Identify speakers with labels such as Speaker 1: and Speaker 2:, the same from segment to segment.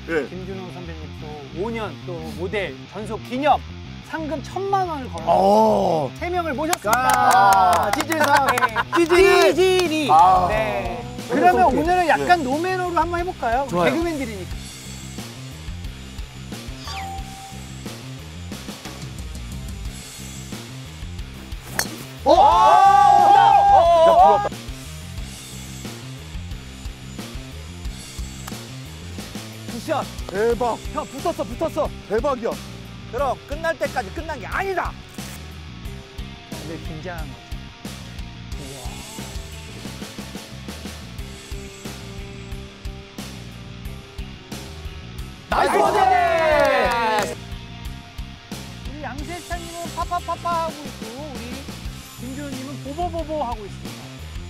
Speaker 1: 네.
Speaker 2: 김준호 선배님 또 5년 또 모델 전속 기념 상금 1,000만 원을 걸어 3명을 모셨습니다.
Speaker 1: 찌질상.
Speaker 2: 찌질이. 네. 그러면
Speaker 1: 오케이.
Speaker 2: 오늘은 약간 노매너로 한번 해볼까요?
Speaker 1: 좋아요.
Speaker 2: 개그맨들이니까.
Speaker 3: 굿샷.
Speaker 1: 대박.
Speaker 3: 형 붙었어.
Speaker 1: 대박이야.
Speaker 3: 그럼 끝날 때까지 끝난 게 아니다.
Speaker 2: 늘 긴장한 거죠.
Speaker 3: 나이스 버디!
Speaker 2: 우리 양세찬님은 파파파파 하고 있고 우리 김준호님은 보보보보 하고 있습니다.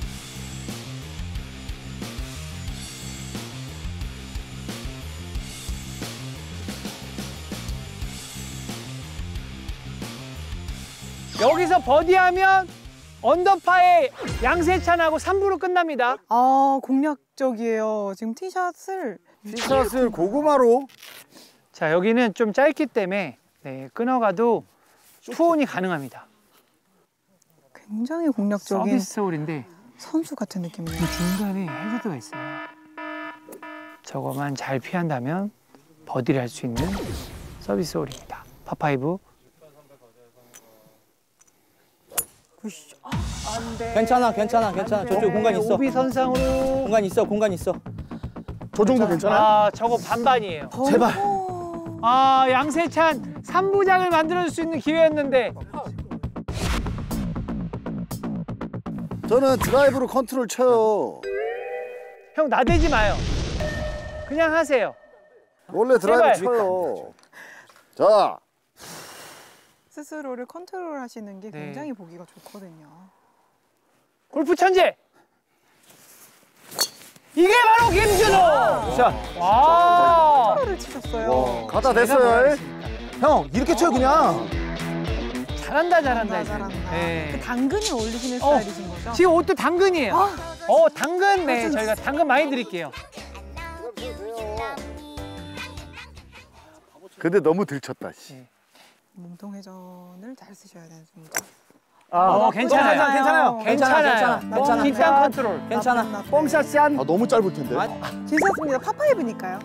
Speaker 2: 여기서 버디하면 언더파에 양세찬하고 3부로 끝납니다.
Speaker 4: 아, 공략적이에요. 지금 티샷을
Speaker 1: 티샷을 고구마로.
Speaker 2: 자, 여기는 좀 짧기 때문에 네, 끊어가도 투혼이 가능합니다.
Speaker 4: 굉장히 공략적인
Speaker 2: 서비스 홀인데
Speaker 4: 선수 같은 느낌이네요.
Speaker 2: 이 중간에 해저드가 있어요. 저거만 잘 피한다면 버디를 할 수 있는 서비스 홀입니다. 파5. 안 돼.
Speaker 3: 괜찮아. 저쪽 공간 있어.
Speaker 2: 오비 선상으로.
Speaker 3: 공간 있어.
Speaker 1: 저 정도 괜찮아요?
Speaker 2: 아, 저거 반반이에요.
Speaker 3: 제발.
Speaker 2: 아, 양세찬 3부작을 만들어줄 수 있는 기회였는데.
Speaker 1: 저는 드라이브로 컨트롤 쳐요.
Speaker 2: 형 나대지 마요. 그냥 하세요.
Speaker 1: 원래 드라이브
Speaker 2: 제발.
Speaker 1: 쳐요. 자,
Speaker 4: 스스로를 컨트롤 하시는 게
Speaker 2: 네.
Speaker 4: 굉장히 보기가 좋거든요.
Speaker 2: 골프 천재. 이게 바로 김준호.
Speaker 3: 자,
Speaker 2: 와.
Speaker 4: 컨트롤을 치셨어요.
Speaker 1: 가다 됐어요.
Speaker 3: 형 이렇게 쳐요 그냥.
Speaker 2: 잘한다.
Speaker 4: 잘한다.
Speaker 2: 네.
Speaker 4: 그 당근을 올리시는 스타일이신 거죠?
Speaker 2: 지금 옷도 당근이에요. 당근. 네, 저희가 당근 많이 드릴게요.
Speaker 1: 근데 너무 들쳤다. 씨.
Speaker 4: 몸통 회전을 잘 쓰셔야 됩니다.
Speaker 2: 괜찮아요.
Speaker 3: 괜찮아.
Speaker 2: 뒷땅 컨트롤.
Speaker 3: 괜찮아.
Speaker 2: 뽕샷 짠.
Speaker 1: 너무 짧을 텐데.
Speaker 4: 괜찮습니다. 파파이브니까요.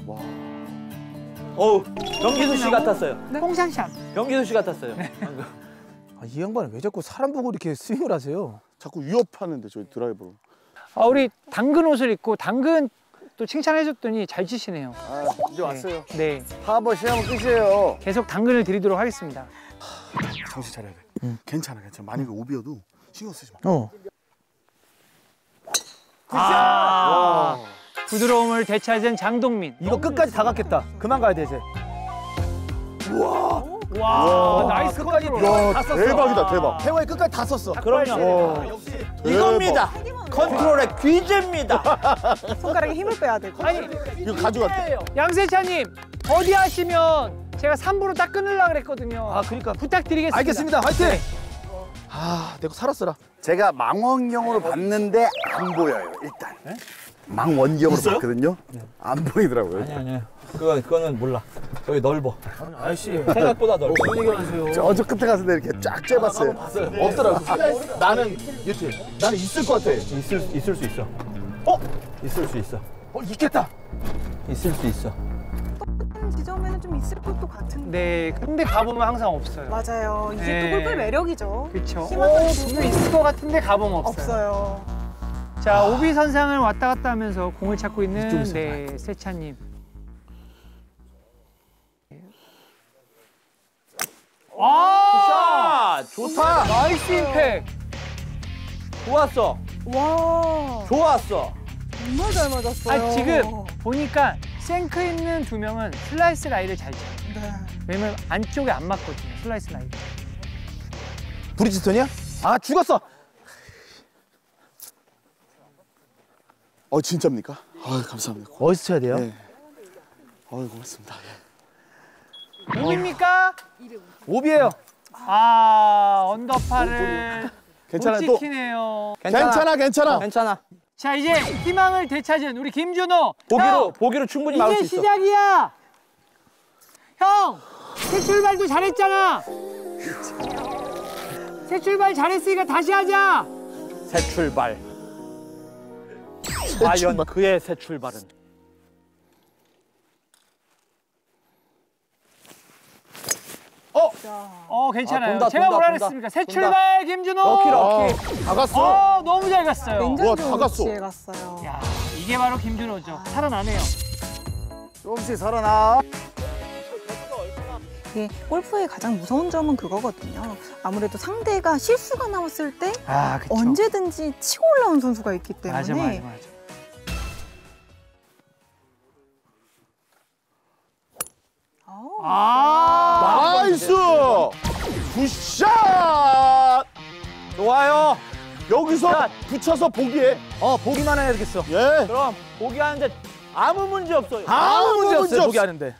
Speaker 3: 어우, 병기수 씨 같았어요.
Speaker 2: 뽕샷.
Speaker 3: 병기수 씨 같았어요.
Speaker 5: 이 양반은 왜 자꾸 사람 보고 이렇게 스윙을 하세요?
Speaker 1: 자꾸 위협하는데 저희 드라이브로.
Speaker 2: 아, 우리 당근 옷을 입고 당근 또 칭찬해줬더니 잘 치시네요.
Speaker 1: 아, 이제 왔어요.
Speaker 2: 네.
Speaker 1: 한번 시험은 끝이에요.
Speaker 2: 계속 당근을 드리도록 하겠습니다.
Speaker 1: 정신 차려야 돼. 괜찮아. 만약에 오비어도 신경 쓰지 마.
Speaker 2: 부드러움을 되찾은 장동민.
Speaker 3: 이거 끝까지 다 갔겠다. 그만 가야 돼 이제.
Speaker 2: 와, 나이스 컨트롤.
Speaker 1: 와,
Speaker 3: 다 썼어.
Speaker 1: 대박이다, 대박.
Speaker 3: 페어웨이 끝까지 다 썼어.
Speaker 1: 와,
Speaker 3: 이겁니다. 컨트롤의 귀재입니다.
Speaker 4: 손가락에 힘을 빼야 되고.
Speaker 2: 아니,
Speaker 1: 이거 가져갈게.
Speaker 2: 양세찬님, 버디 하시면 제가 3부로 딱 끊으려고 그랬거든요.
Speaker 3: 아, 그러니까.
Speaker 2: 부탁드리겠습니다.
Speaker 5: 알겠습니다. 화이팅!
Speaker 2: 네.
Speaker 5: 내 거 살았어라.
Speaker 1: 제가 망원경으로 봤는데 안 보여요, 일단. 망원경으로 봤거든요. 안 보이더라고요.
Speaker 3: 아니야. 그거는 몰라. 여기 넓어.
Speaker 5: 아저씨,
Speaker 3: 생각보다 넓어.
Speaker 5: 그런 얘기 하세요.
Speaker 1: 저 끝에 갔는데 이렇게 쫙 쬐봤어요.
Speaker 5: 없더라고. 나는 이렇게. 나는 있을 것 같아.
Speaker 3: 있을 수 있어. 있을 수 있어.
Speaker 5: 있겠다.
Speaker 3: 있을 수 있어.
Speaker 4: 지점에는 좀 있을 것도 같은데.
Speaker 2: 네, 근데 가보면 항상 없어요.
Speaker 4: 맞아요. 이게
Speaker 2: 네.
Speaker 4: 또 골프의 매력이죠.
Speaker 2: 그렇죠.
Speaker 4: 희망을
Speaker 2: 분명 있을 것 같은데 가보면 없어요.
Speaker 4: 없어요.
Speaker 2: 자, 오비 선상을 왔다 갔다 하면서 공을 찾고 있는
Speaker 5: 이쪽에서
Speaker 2: 네, 세찬님. 와!
Speaker 3: 좋다.
Speaker 2: 나이스 임팩.
Speaker 3: 좋았어.
Speaker 4: 와,
Speaker 3: 좋았어.
Speaker 4: 정말 잘 맞았어요.
Speaker 2: 아, 지금 보니까 생크 있는 두 명은 슬라이스 라인을 잘 쳐요.
Speaker 4: 네.
Speaker 2: 왜냐면 안쪽에 안 맞거든요, 슬라이스 라인.
Speaker 5: 브리지스톤이야? 아, 죽었어.
Speaker 1: 진짜입니까? 감사합니다.
Speaker 5: 어디서 쳐야 돼요?
Speaker 1: 네. 고맙습니다.
Speaker 2: 오비입니까?
Speaker 5: 오비예요.
Speaker 2: 아, 언더파를 못
Speaker 1: 괜찮아, 또.
Speaker 2: 지키네요.
Speaker 1: 괜찮아.
Speaker 3: 괜찮아.
Speaker 2: 자, 이제 희망을 되찾은 우리 김준호.
Speaker 3: 보기로 충분히 막을 수
Speaker 2: 이제
Speaker 3: 있어.
Speaker 2: 시작이야. 형, 새 출발도 잘했잖아. 새 출발 잘했으니까 다시 하자.
Speaker 3: 새 출발. 과연 그의 새 출발은?
Speaker 2: 괜찮아요.
Speaker 3: 돈다,
Speaker 2: 제가
Speaker 3: 돈다,
Speaker 2: 뭐라
Speaker 3: 돈다.
Speaker 2: 그랬습니까? 새
Speaker 3: 돈다.
Speaker 2: 출발 김준호.
Speaker 3: 럭키.
Speaker 1: 다 갔어.
Speaker 2: 너무 잘 갔어요.
Speaker 1: 와, 다
Speaker 4: 굉장히
Speaker 1: 갔어.
Speaker 4: 좋은 위치에 갔어요.
Speaker 2: 야, 이게 바로 김준호죠. 살아나네요.
Speaker 1: 조금씩 살아나.
Speaker 4: 이게 골프의 가장 무서운 점은 그거거든요. 아무래도 상대가 실수가 나왔을 때
Speaker 2: 아, 그쵸.
Speaker 4: 언제든지 치고 올라온 선수가 있기 때문에
Speaker 2: 맞아.
Speaker 1: 나이스. 굿샷.
Speaker 3: 좋아요.
Speaker 1: 여기서 붙여서 보기에.
Speaker 5: 보기만 해야 되겠어.
Speaker 1: 예.
Speaker 3: 그럼 보기 하는데 아무 문제 없어요.
Speaker 1: 아무 문제 없어.
Speaker 5: 보기 하는데.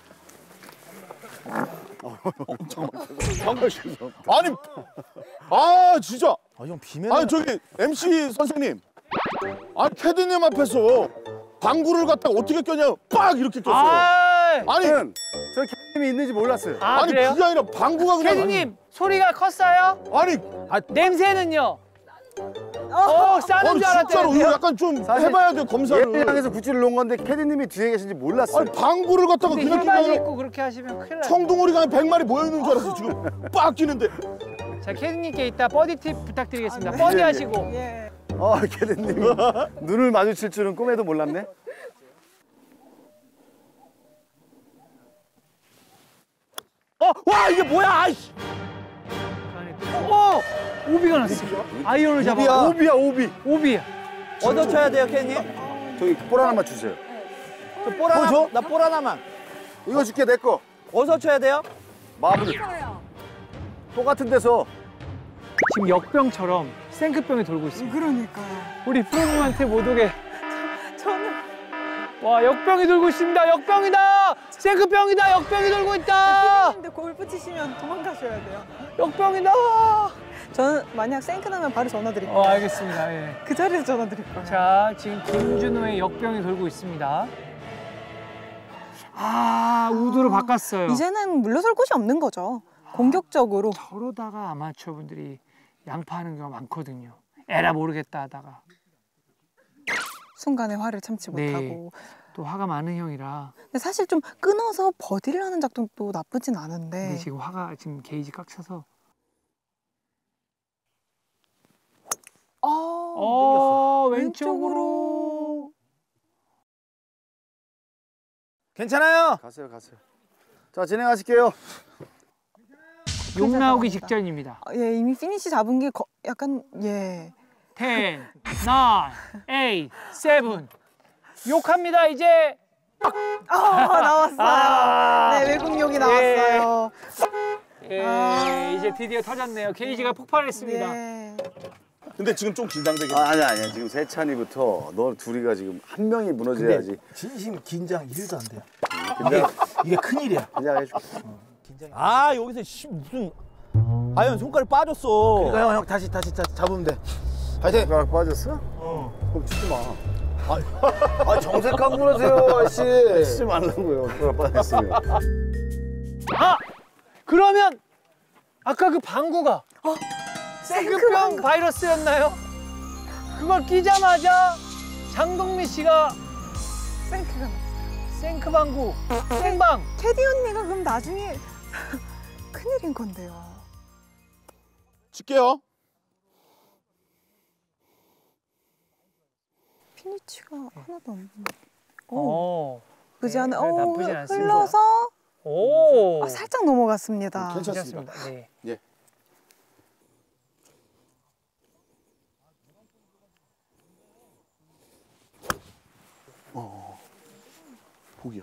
Speaker 1: 아니, 아 진짜.
Speaker 5: 형 비면.
Speaker 1: 아니 저기 MC 선생님. 아 캐디님 앞에서 방구를 갖다가 어떻게 꼈냐? 빡 이렇게 꼈어요. 아니,
Speaker 6: 저 캐님이 있는지 몰랐어요.
Speaker 1: 아니
Speaker 2: 그래요?
Speaker 1: 그게 아니라 방구가 그냥.
Speaker 2: 캐디님, 소리가 컸어요?
Speaker 1: 아니,
Speaker 2: 냄새는요? 싸는
Speaker 1: 아니
Speaker 2: 줄
Speaker 1: 진짜로
Speaker 2: 알았대요.
Speaker 1: 이거 약간 좀 해봐야 돼 검사를.
Speaker 6: 얘를 향해서 구찌를 놓은 건데 캐디님이 뒤에 계신지 몰랐어요.
Speaker 1: 아니 방구를 갖다가
Speaker 2: 근데
Speaker 1: 그냥 끼가
Speaker 2: 힐바지
Speaker 1: 아니라
Speaker 2: 입고 그렇게 하시면 큰일 나요.
Speaker 1: 청둥오리가 한 100마리 모여 있는 줄 알았어 지금. 빡 끼는데.
Speaker 2: 자, 캐디님께 이따 버디 팁 부탁드리겠습니다. 버디 하시고.
Speaker 4: 예.
Speaker 6: 캐디님이 눈을 마주칠 줄은 꿈에도 몰랐네.
Speaker 3: 와 이게 뭐야? 아이씨.
Speaker 2: 오비가 났어. 아이언을 잡아.
Speaker 6: 오비야 오비.
Speaker 2: 오비.
Speaker 3: 얻어 쳐야 돼요, 캔님.
Speaker 6: 저기 볼 하나만 주세요.
Speaker 3: 볼 하나. 나볼 하나만.
Speaker 6: 이거 줄게 내 거.
Speaker 3: 어디서 쳐야 돼요?
Speaker 6: 마블. 똑같은 데서.
Speaker 2: 지금 역병처럼 생크병이 돌고 있습니다.
Speaker 4: 그러니까요.
Speaker 2: 우리 프로님한테 못 오게.
Speaker 4: 저는
Speaker 2: 와, 역병이 돌고 있습니다. 역병이다. 생크병이다. 역병이 돌고 있다.
Speaker 4: 근데 골프 치시면 도망가셔야 돼요.
Speaker 2: 역병이다.
Speaker 4: 저는 만약 생크 나면 바로 전화 드릴게요.
Speaker 2: 알겠습니다. 예.
Speaker 4: 그 자리에서 전화 드릴 거예요.
Speaker 2: 자, 지금 김준호의 역병이 돌고 있습니다. 우드로 바꿨어요.
Speaker 4: 이제는 물러설 곳이 없는 거죠. 공격적으로.
Speaker 2: 저러다가 아마추어분들이 양파하는 경우가 많거든요. 에라 모르겠다 하다가.
Speaker 4: 순간에 화를 참지
Speaker 2: 네.
Speaker 4: 못하고.
Speaker 2: 또 화가 많은 형이라.
Speaker 4: 근데 사실 좀 끊어서 버디를 하는 작전도 나쁘진 않은데.
Speaker 2: 근데 지금 화가 지금 게이지 꽉 차서. 왼쪽으로.
Speaker 5: 괜찮아요.
Speaker 6: 가세요. 자 진행하실게요.
Speaker 2: 욕 나오기 직전입니다.
Speaker 4: 예, 이미 피니시 잡은 게 약간 예.
Speaker 2: 10, 9, 8, 7. 욕합니다, 이제.
Speaker 4: 나왔어요. 네, 외국 욕이 나왔어요.
Speaker 2: 이제 드디어 터졌네요. 게이지가 폭발했습니다.
Speaker 4: 예.
Speaker 1: 근데 지금 좀 긴장되게.
Speaker 6: 아니야. 지금 세찬이부터 너 둘이가 지금 한 명이 무너져야지.
Speaker 5: 진심 긴장 1도 안 돼요.
Speaker 6: 긴장,
Speaker 5: 이게 큰일이야.
Speaker 6: 긴장해줄게.
Speaker 3: 여기서 무슨 과연 손가락이 빠졌어.
Speaker 5: 그러니까 형 다시 잡으면 돼.
Speaker 6: 손가락 빠졌어? 그럼 치지 마. 정색하고 그러세요, 아저씨. 치지 말라고요. 손가락 빠졌으면.
Speaker 2: 그러면 아까 그 방구가 생크병 바이러스였나요? 그걸 끼자마자 장동민 씨가
Speaker 4: 생크가.
Speaker 2: 생크방구, 생방.
Speaker 4: 캐디 언니가 그럼 나중에 큰일인 건데요.
Speaker 1: 칠게요.
Speaker 4: 피니치가 하나도 없네.
Speaker 2: 네,
Speaker 4: 그지 않아요?
Speaker 2: 나쁘진 않습니다.
Speaker 4: 흘러서
Speaker 2: 오.
Speaker 4: 살짝 넘어갔습니다.
Speaker 1: 괜찮습니다.
Speaker 2: 네.
Speaker 1: 예. 보기야.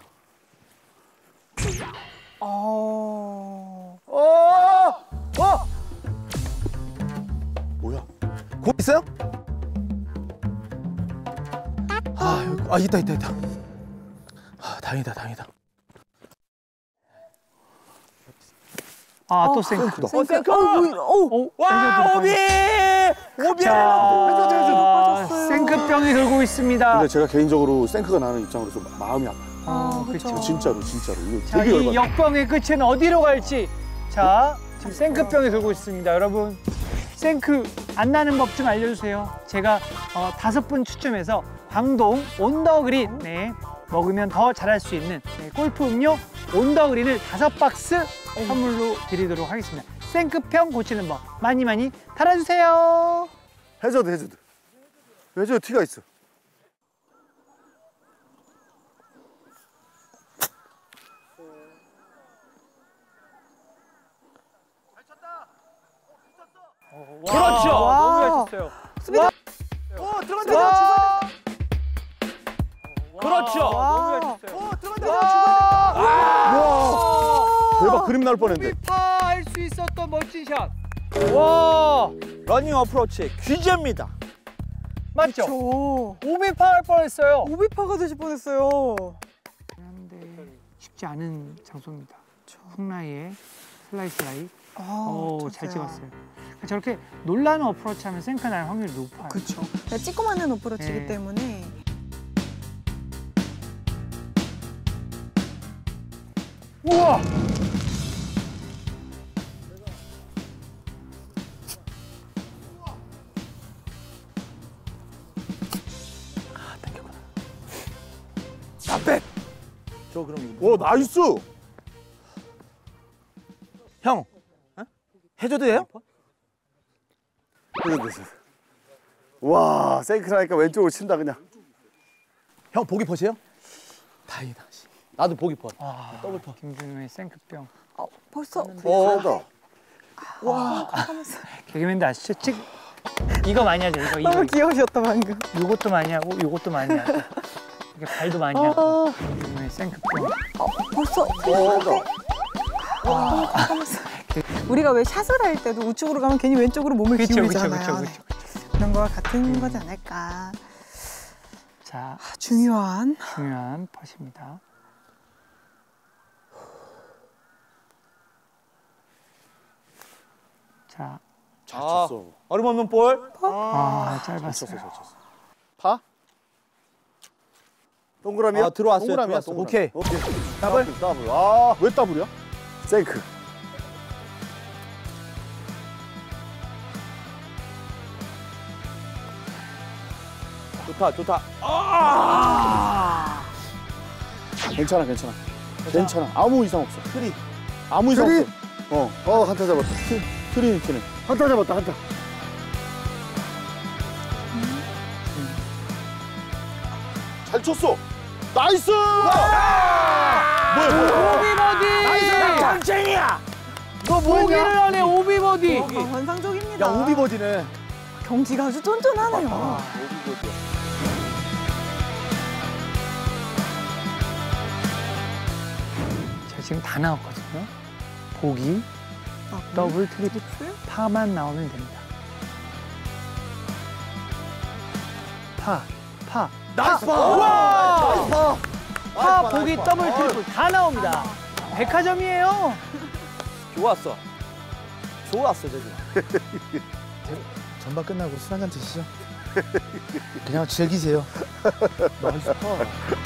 Speaker 1: 뭐야?
Speaker 5: 공 있어요? 여기, 있다. 다행이다.
Speaker 2: 또 생크.
Speaker 4: 생크.
Speaker 3: 와, 오비!
Speaker 2: 자, 생크병이 돌고 있습니다.
Speaker 1: 근데 제가 개인적으로 생크가 나는 입장으로서 마음이 아파요.
Speaker 2: 그렇죠.
Speaker 1: 진짜로 이거
Speaker 2: 자,
Speaker 1: 되게
Speaker 2: 이
Speaker 1: 열받아요.
Speaker 2: 역병의 끝은 어디로 갈지. 자, 지금 생크병이 돌고 있습니다. 여러분, 생크 안 나는 법 좀 알려주세요. 제가 5분 추첨해서 광동 온더그린 먹으면 더 잘할 수 있는 골프 음료 온더그린을 5박스 선물로 드리도록 하겠습니다. 생크병 고치는 법 많이 달아주세요.
Speaker 6: 해저드. 해저드 티가 있어.
Speaker 2: 그렇죠. 너무 잘쳤어요.
Speaker 3: 들어간다.
Speaker 2: 그렇죠. 너무 잘쳤어요.
Speaker 1: 대박 그림 나올 뻔했는데.
Speaker 2: 할 수 있었던 멋진 샷. 와,
Speaker 3: 러닝 어프로치 귀재입니다.
Speaker 2: 맞죠?
Speaker 4: 저
Speaker 2: 오비파 할 뻔했어요.
Speaker 4: 오비파가 되실 뻔했어요.
Speaker 2: 그런데 쉽지 않은 장소입니다. 훅라이에 슬라이. 잘 찍었어요. 저렇게 놀라는 어프로치 하면 생크 날 확률이 높아요.
Speaker 4: 그렇죠. 찍고 맞는 어프로치이기
Speaker 2: 네.
Speaker 4: 때문에.
Speaker 2: 우와!
Speaker 3: 저 그럼 이거
Speaker 1: 오 나이스.
Speaker 3: 형 해줘도예요?
Speaker 6: 해저드. 와, 생크라니까 왼쪽으로 친다 그냥.
Speaker 3: 형 보기 퍼세요? 다행이다. 나도 보기 퍼.
Speaker 2: 더블 퍼. 김준호의 생크병.
Speaker 4: 벌써.
Speaker 6: 세다.
Speaker 2: 개그맨도 아시죠? 이거 많이 하죠. 이거.
Speaker 4: 너무 귀여우셨다 방금.
Speaker 2: 요것도 많이 하고 요것도 많이 하고. 이렇게 발도 많이 하고. 김준호의 생크병.
Speaker 4: 벌써. 우리가 왜 샷을 할 때도 우측으로 가면 괜히 왼쪽으로 몸을 기울이잖아요.
Speaker 2: 그쵸.
Speaker 4: 그런 거와 같은 거지 않을까.
Speaker 2: 자,
Speaker 4: 중요한.
Speaker 2: 퍼십니다. 자,
Speaker 1: 잘 쳤어.
Speaker 3: 얼음 없는 볼.
Speaker 2: 짧았어요.
Speaker 1: 잘 쳤어. 파?
Speaker 6: 동그라미야?
Speaker 3: 들어왔어요.
Speaker 1: 동그라미야,
Speaker 3: 들어왔어.
Speaker 1: 동그라미.
Speaker 3: 오케이.
Speaker 6: 더블. 아,
Speaker 1: 왜 더블이야?
Speaker 6: 생크.
Speaker 3: 좋다.
Speaker 1: 괜찮아. 아무 이상 없어.
Speaker 3: 트리.
Speaker 1: 아무 이상
Speaker 6: 트리?
Speaker 1: 없어.
Speaker 6: 한타 잡았다.
Speaker 1: 트리니티는.
Speaker 6: 한타 잡았다, 한타.
Speaker 1: 잘 쳤어. 나이스! 뭐야?
Speaker 2: 오비버디!
Speaker 3: 짱쟁이야.
Speaker 2: 너 보기를 하네, 오비버디!
Speaker 4: 환상적입니다.
Speaker 3: 야 오비버디네.
Speaker 4: 경지가 아주 쫀쫀하네요.
Speaker 2: 자, 지금 다 나왔거든요. 보기, 더블, 트리플, 파만 나오면 됩니다. 파.
Speaker 3: 나이스 파.
Speaker 2: 우와! 파, 보기, 더블, 트리플 다 나옵니다. 백화점이에요.
Speaker 3: 좋았어 저기.
Speaker 5: 전반 끝나고 술 한잔 드시죠. 그냥 즐기세요.
Speaker 3: 나이스 파.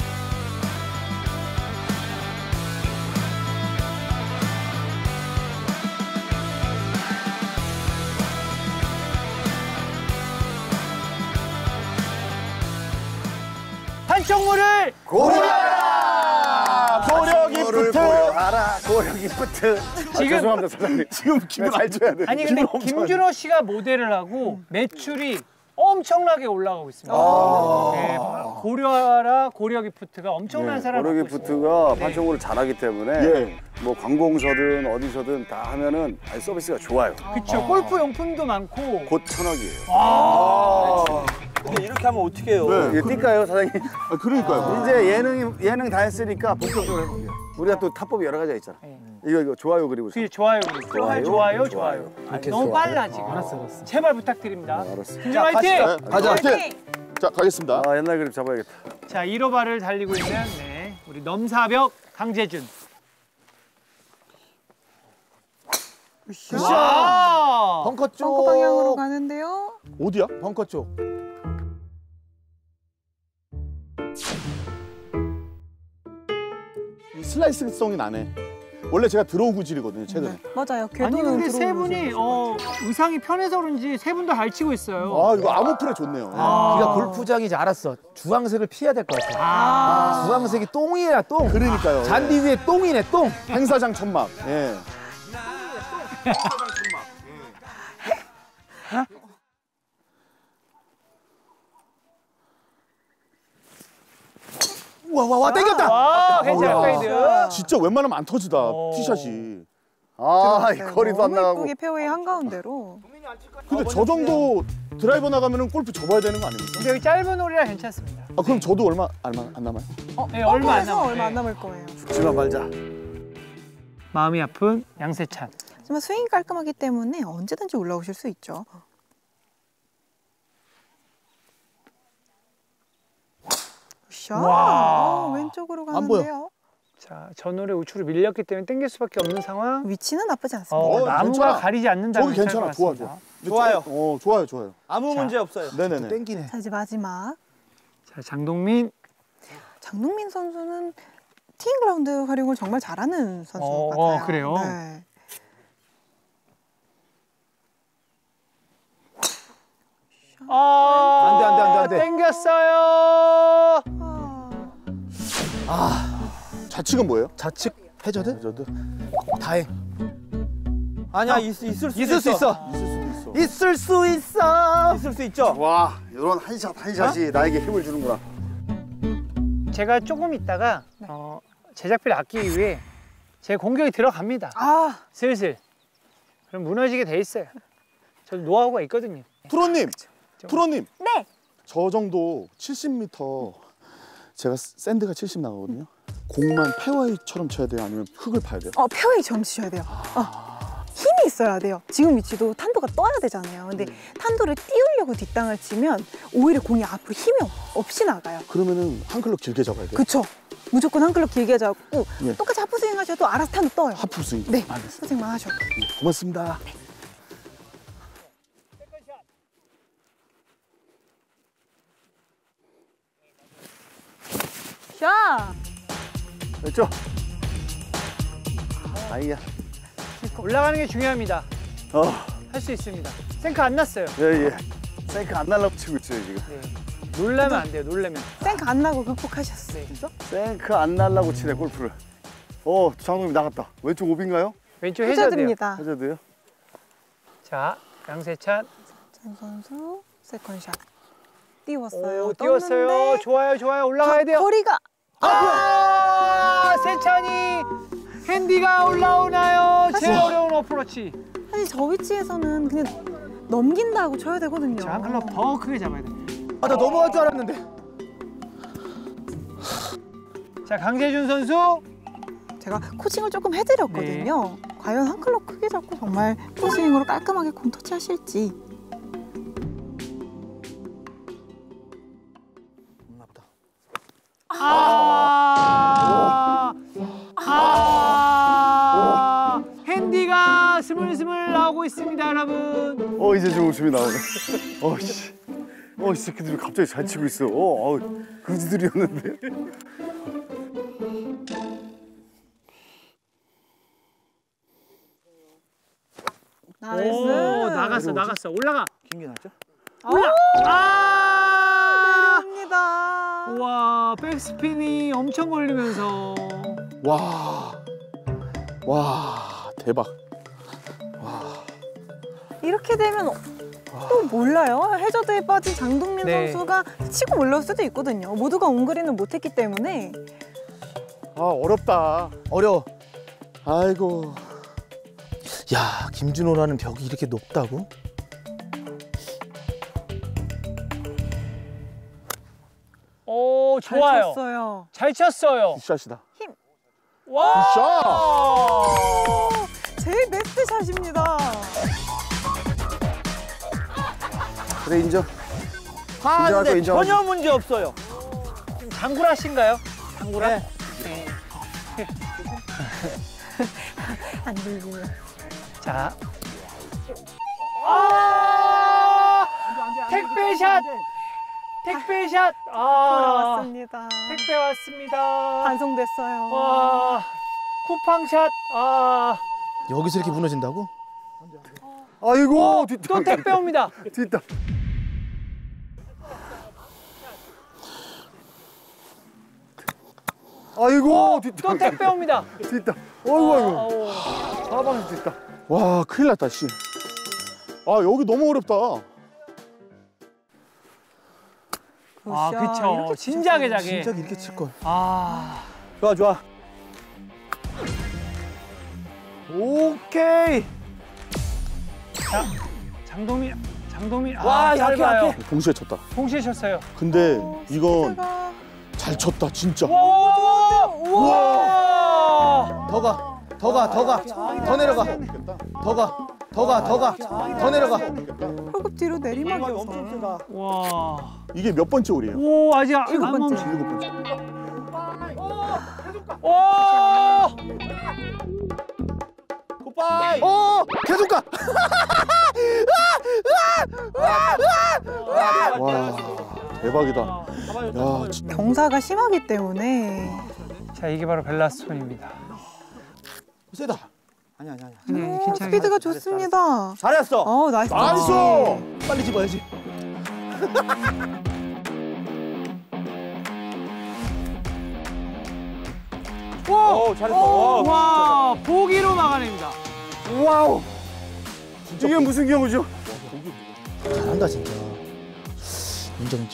Speaker 2: 판촉물을
Speaker 6: 고려하라!
Speaker 1: 고력이 붙어.
Speaker 6: 고력이 붙어.
Speaker 2: 지금-
Speaker 6: 죄송합니다, 사장님.
Speaker 1: 지금 기분
Speaker 6: 잘 줘야 돼.
Speaker 2: 아니 근데 김준호 씨가 모델을 하고 매출이 엄청나게 올라가고 있습니다. 네, 고려하라 고려기프트가 엄청난 사랑을 받고 있어요.
Speaker 6: 고려기프트가
Speaker 2: 네.
Speaker 6: 판촉물을 잘하기 때문에
Speaker 1: 예.
Speaker 6: 뭐 관공서든 어디서든 다 하면은 서비스가 좋아요.
Speaker 2: 그렇죠. 골프 용품도 많고.
Speaker 6: 곧 1,000억이에요.
Speaker 3: 근데 이렇게 하면 어떻게 해요?
Speaker 1: 네.
Speaker 6: 이거 뛸까요, 사장님?
Speaker 1: 그러니까요.
Speaker 6: 이제 예능 다 했으니까 본격적으로 해볼게요. 우리가 또 타법이 여러 가지가 있잖아.
Speaker 2: 네.
Speaker 6: 이거 좋아요 그리고.
Speaker 2: 그게 좋아요. 좋아요. 너무 빨라 지금.
Speaker 5: 알았어.
Speaker 2: 제발 부탁드립니다.
Speaker 6: 알았어.
Speaker 2: 김준호 화이팅!
Speaker 1: 가자. 자, 가겠습니다.
Speaker 6: 아, 옛날 그림 잡아야겠다.
Speaker 2: 자, 1호바를 달리고 있는 우리 넘사벽 강재준. 와!
Speaker 3: 벙커 쪽.
Speaker 4: 벙커 방향으로 가는데요.
Speaker 1: 어디야?
Speaker 5: 벙커 쪽.
Speaker 1: 이 슬라이스성이 나네. 원래 제가 드로우 구질이거든요, 최근에.
Speaker 4: 맞아요.
Speaker 2: 아니
Speaker 4: 궤도는
Speaker 2: 근데 세
Speaker 4: 들어오는
Speaker 2: 분이
Speaker 4: 거죠.
Speaker 2: 의상이 편해서 그런지 세 분 다 잘 치고 있어요.
Speaker 1: 아, 이거 암호플에 좋네요.
Speaker 5: 네가 골프장이지 알았어. 주황색을 피해야 될 것 같아. 주황색이 똥이야 똥.
Speaker 1: 그러니까요.
Speaker 5: 잔디 위에 똥이네 똥.
Speaker 1: 행사장 천막. 예.
Speaker 5: 와 땡겼다.
Speaker 2: 와, 괜찮아, 페이드.
Speaker 1: 진짜 웬만하면 안 터지다, 티샷이.
Speaker 6: 아, 이 거리도 안
Speaker 4: 너무
Speaker 6: 나가고.
Speaker 4: 예쁘게 페어웨이 한가운데로.
Speaker 1: 근데 저 정도 드라이버 나가면 골프 접어야 되는 거 아닙니까?
Speaker 2: 근데 여기 짧은 홀이라 괜찮습니다.
Speaker 1: 아, 그럼 저도 얼마 안 남아요?
Speaker 2: 네, 얼마 안
Speaker 4: 벙커에서
Speaker 2: 남아요.
Speaker 4: 얼마 안 남을 거예요.
Speaker 6: 죽지만 말자.
Speaker 2: 마음이 아픈 양세찬.
Speaker 4: 하지만 스윙이 깔끔하기 때문에 언제든지 올라오실 수 있죠. 샷!
Speaker 2: 와.
Speaker 4: 왼쪽으로
Speaker 1: 안 보여.
Speaker 4: 가는데요.
Speaker 2: 자, 전홀에 우측으로 밀렸기 때문에 땡길 수밖에 없는 상황.
Speaker 4: 위치는 나쁘지 않습니다.
Speaker 2: 나무가
Speaker 1: 괜찮아.
Speaker 2: 가리지 않는다면
Speaker 1: 저기 괜찮아, 좋아, 좋아.
Speaker 3: 좋아요.
Speaker 1: 좋아요.
Speaker 3: 아무
Speaker 2: 자.
Speaker 3: 문제 없어요.
Speaker 1: 네네네.
Speaker 5: 땡기네.
Speaker 4: 자, 이제 마지막.
Speaker 2: 자, 장동민.
Speaker 4: 장동민 선수는 티잉 그라운드 활용을 정말 잘하는 선수 같아요.
Speaker 2: 그래요?
Speaker 4: 네.
Speaker 5: 안 돼.
Speaker 2: 땡겼어요.
Speaker 1: 좌측은 뭐예요?
Speaker 5: 좌측 해저드?
Speaker 1: 저도
Speaker 5: 다행.
Speaker 3: 아니야, 있을 수 있어.
Speaker 5: 있을 수 있어.
Speaker 1: 있을 수도 있어.
Speaker 5: 있을 수 있죠.
Speaker 6: 와, 이런 한샷이 나에게 힘을 주는구나.
Speaker 2: 제가 조금 있다가 제작비를 아끼기 위해 제 공격이 들어갑니다.
Speaker 4: 아,
Speaker 2: 슬슬. 그럼 무너지게 돼 있어요. 저도 노하우가 있거든요.
Speaker 1: 프로님, 프로님.
Speaker 4: 네.
Speaker 1: 저 정도 70m 제가 샌드가 70 나가거든요. 공만 페어웨이처럼 쳐야 돼요? 아니면 흙을 파야 돼요?
Speaker 4: 페어웨이 점 치셔야 돼요. 힘이 있어야 돼요. 지금 위치도 탄도가 떠야 되잖아요. 근데 탄도를 띄우려고 뒷땅을 치면 오히려 공이 앞으로 힘이 없이 나가요.
Speaker 1: 그러면은 한 클럽 길게 잡아야 돼요?
Speaker 4: 그쵸? 무조건 한 클럽 길게 잡고
Speaker 1: 예.
Speaker 4: 똑같이 하프 스윙 하셔도 알아서 탄도 떠요.
Speaker 1: 하프 스윙.
Speaker 4: 네,
Speaker 1: 알겠습니다.
Speaker 4: 하프 스윙만 하셔도.
Speaker 1: 고맙습니다.
Speaker 4: 샷!
Speaker 6: 됐죠? 아이야.
Speaker 2: 올라가는 게 중요합니다. 할 수 있습니다. 생크 안 났어요.
Speaker 6: 예. 생크 안 날라고 치고 있어요, 지금.
Speaker 2: 네. 놀라면 안 돼요. 놀라면.
Speaker 4: 생크 안 나고 극복하셨어요.
Speaker 6: 생크 안 날라고 치네, 골프를. 장동민 나갔다. 왼쪽 오비인가요?
Speaker 2: 왼쪽 해저드요.
Speaker 4: 해저드입니다.
Speaker 6: 해저드요?
Speaker 2: 자, 양세찬.
Speaker 4: 찬 선수 세컨샷. 띄웠어요.
Speaker 2: 띄웠어요.
Speaker 4: 떴는데
Speaker 2: 좋아요. 올라가야 돼요.
Speaker 4: 거리가
Speaker 2: 세찬이 핸디가 올라오나요? 제일 어려운 어프로치.
Speaker 4: 사실 저 위치에서는 그냥 넘긴다고 쳐야 되거든요.
Speaker 2: 자, 한 클럽 더 크게 잡아야 돼요.
Speaker 5: 나 넘어갈 줄 알았는데.
Speaker 2: 자, 강재준 선수.
Speaker 4: 제가 코칭을 조금 해드렸거든요. 과연 한 클럽 크게 잡고 정말 풀스윙으로 깔끔하게 공 터치하실지.
Speaker 2: 핸디가 스물스물 나오고 있습니다, 여러분.
Speaker 6: 이제 좀 웃음이 나오네. 이 새끼들이 갑자기 잘 치고 있어. 그지들이었는데.
Speaker 4: 나이스.
Speaker 2: 나갔어. 올라가.
Speaker 5: 긴 게 낫죠?
Speaker 4: 내려옵니다.
Speaker 2: 우와, 백스핀이 엄청 걸리면서.
Speaker 1: 와, 대박.
Speaker 4: 이렇게 되면 또 몰라요. 해저드에 빠진 장동민
Speaker 2: 네.
Speaker 4: 선수가 치고 올라올 수도 있거든요. 모두가 온그린을 못했기 때문에.
Speaker 1: 어렵다.
Speaker 5: 어려워.
Speaker 1: 아이고.
Speaker 5: 야, 김준호라는 벽이 이렇게 높다고?
Speaker 4: 잘
Speaker 2: 좋아요.
Speaker 4: 쳤어요.
Speaker 2: 잘 쳤어요.
Speaker 1: 굿샷이다.
Speaker 2: 와!
Speaker 4: 제일 베스트 샷입니다.
Speaker 6: 그래, 인정.
Speaker 3: 아, 근데
Speaker 6: 인정하고.
Speaker 3: 전혀 문제 없어요.
Speaker 2: 장구라신가요? 장구라?
Speaker 3: 네.
Speaker 4: 안 들리네.
Speaker 2: 자. 택배샷. 택배샷.
Speaker 4: 돌아왔습니다.
Speaker 2: 택배 왔습니다.
Speaker 4: 반송됐어요.
Speaker 2: 와. 쿠팡샷.
Speaker 5: 여기서 이렇게 무너진다고?
Speaker 6: 아이고
Speaker 2: 또 택배 옵니다.
Speaker 6: 뒷다. 아이고 뒷다.
Speaker 2: 또 택배 옵니다.
Speaker 6: 뒷다. 어이구. 사방에서 뒷다.
Speaker 1: 와 큰일 났다 씨. 아 여기 너무 어렵다.
Speaker 2: 그쵸.
Speaker 4: 이렇게
Speaker 2: 진작에 자게.
Speaker 5: 진작 이렇게 칠 걸.
Speaker 6: 좋아 좋아. 오케이.
Speaker 2: 자, 장동민.
Speaker 6: 와, 약해,
Speaker 2: 짧아요.
Speaker 6: 약해.
Speaker 1: 동시에 쳤다.
Speaker 2: 동시에 쳤어요.
Speaker 1: 근데 이건
Speaker 4: 스피드가
Speaker 1: 잘 쳤다 진짜.
Speaker 2: 우와!
Speaker 5: 더 가. 더 내려가. 더 내려가.
Speaker 4: 홀급 뒤로 내리막이어서.
Speaker 2: 와.
Speaker 1: 이게 몇 번째 홀이에요?
Speaker 2: 오, 아직 안
Speaker 4: 일곱 번째.
Speaker 2: 멈춰.
Speaker 1: 7번째.
Speaker 2: 오!
Speaker 6: 굿바이.
Speaker 5: 계속 가.
Speaker 1: 와 대박이다. 야 진짜.
Speaker 4: 경사가 심하기 때문에.
Speaker 2: 자, 이게 바로 벨라스톤입니다.
Speaker 5: 세다.
Speaker 6: 아니야.
Speaker 2: 네, 괜찮아요.
Speaker 4: 스피드가 좋습니다.
Speaker 6: 잘했어.
Speaker 4: 나이스.
Speaker 1: 나이스!
Speaker 5: 빨리 집어야지.
Speaker 6: 오, 잘했어.
Speaker 2: 와, 보기로 막아냅니다.
Speaker 6: 와우. 이게 무슨 경우죠?
Speaker 5: 잘한다 진짜. 인정.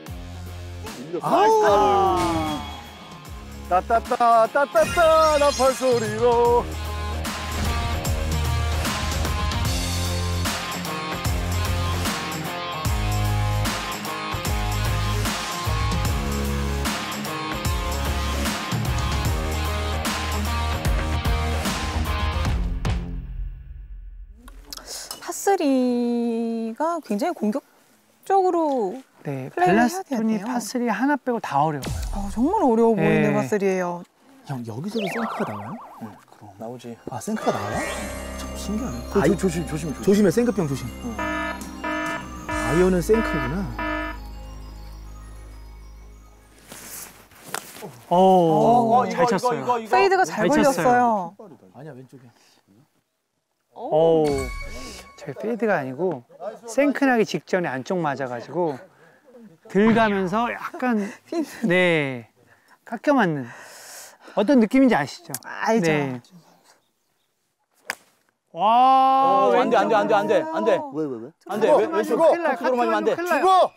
Speaker 6: 따따따 나팔 소리로.
Speaker 4: 파3가 굉장히 공격적으로
Speaker 2: 네,
Speaker 4: 플레이를 해야
Speaker 2: 벨라스톤이
Speaker 4: 돼요.
Speaker 2: 파3 하나 빼고 다 어려워요.
Speaker 4: 정말 어려워 보이는
Speaker 2: 네.
Speaker 4: 파3예요.
Speaker 5: 형 여기서도 생크가 나와요?
Speaker 6: 나오지.
Speaker 5: 아 생크가 나와요? 참 신기하네.
Speaker 6: 조심.
Speaker 5: 조심해 생크병 조심. 아이언은 생크구나.
Speaker 2: 잘 쳤어요.
Speaker 4: 페이드가 잘
Speaker 2: 잘
Speaker 4: 걸렸어요.
Speaker 5: 아니야 왼쪽에.
Speaker 2: 저희 페이드가 아니고 생크 나기 직전에 안쪽 맞아가지고 들가면서 약간 네 깎여 맞는 어떤 느낌인지 아시죠?
Speaker 4: 알죠.
Speaker 2: 네. 와,
Speaker 6: 안 돼.
Speaker 1: 왜?
Speaker 6: 안 돼. 왼쪽으로 맞으면 안 돼.
Speaker 1: 죽어!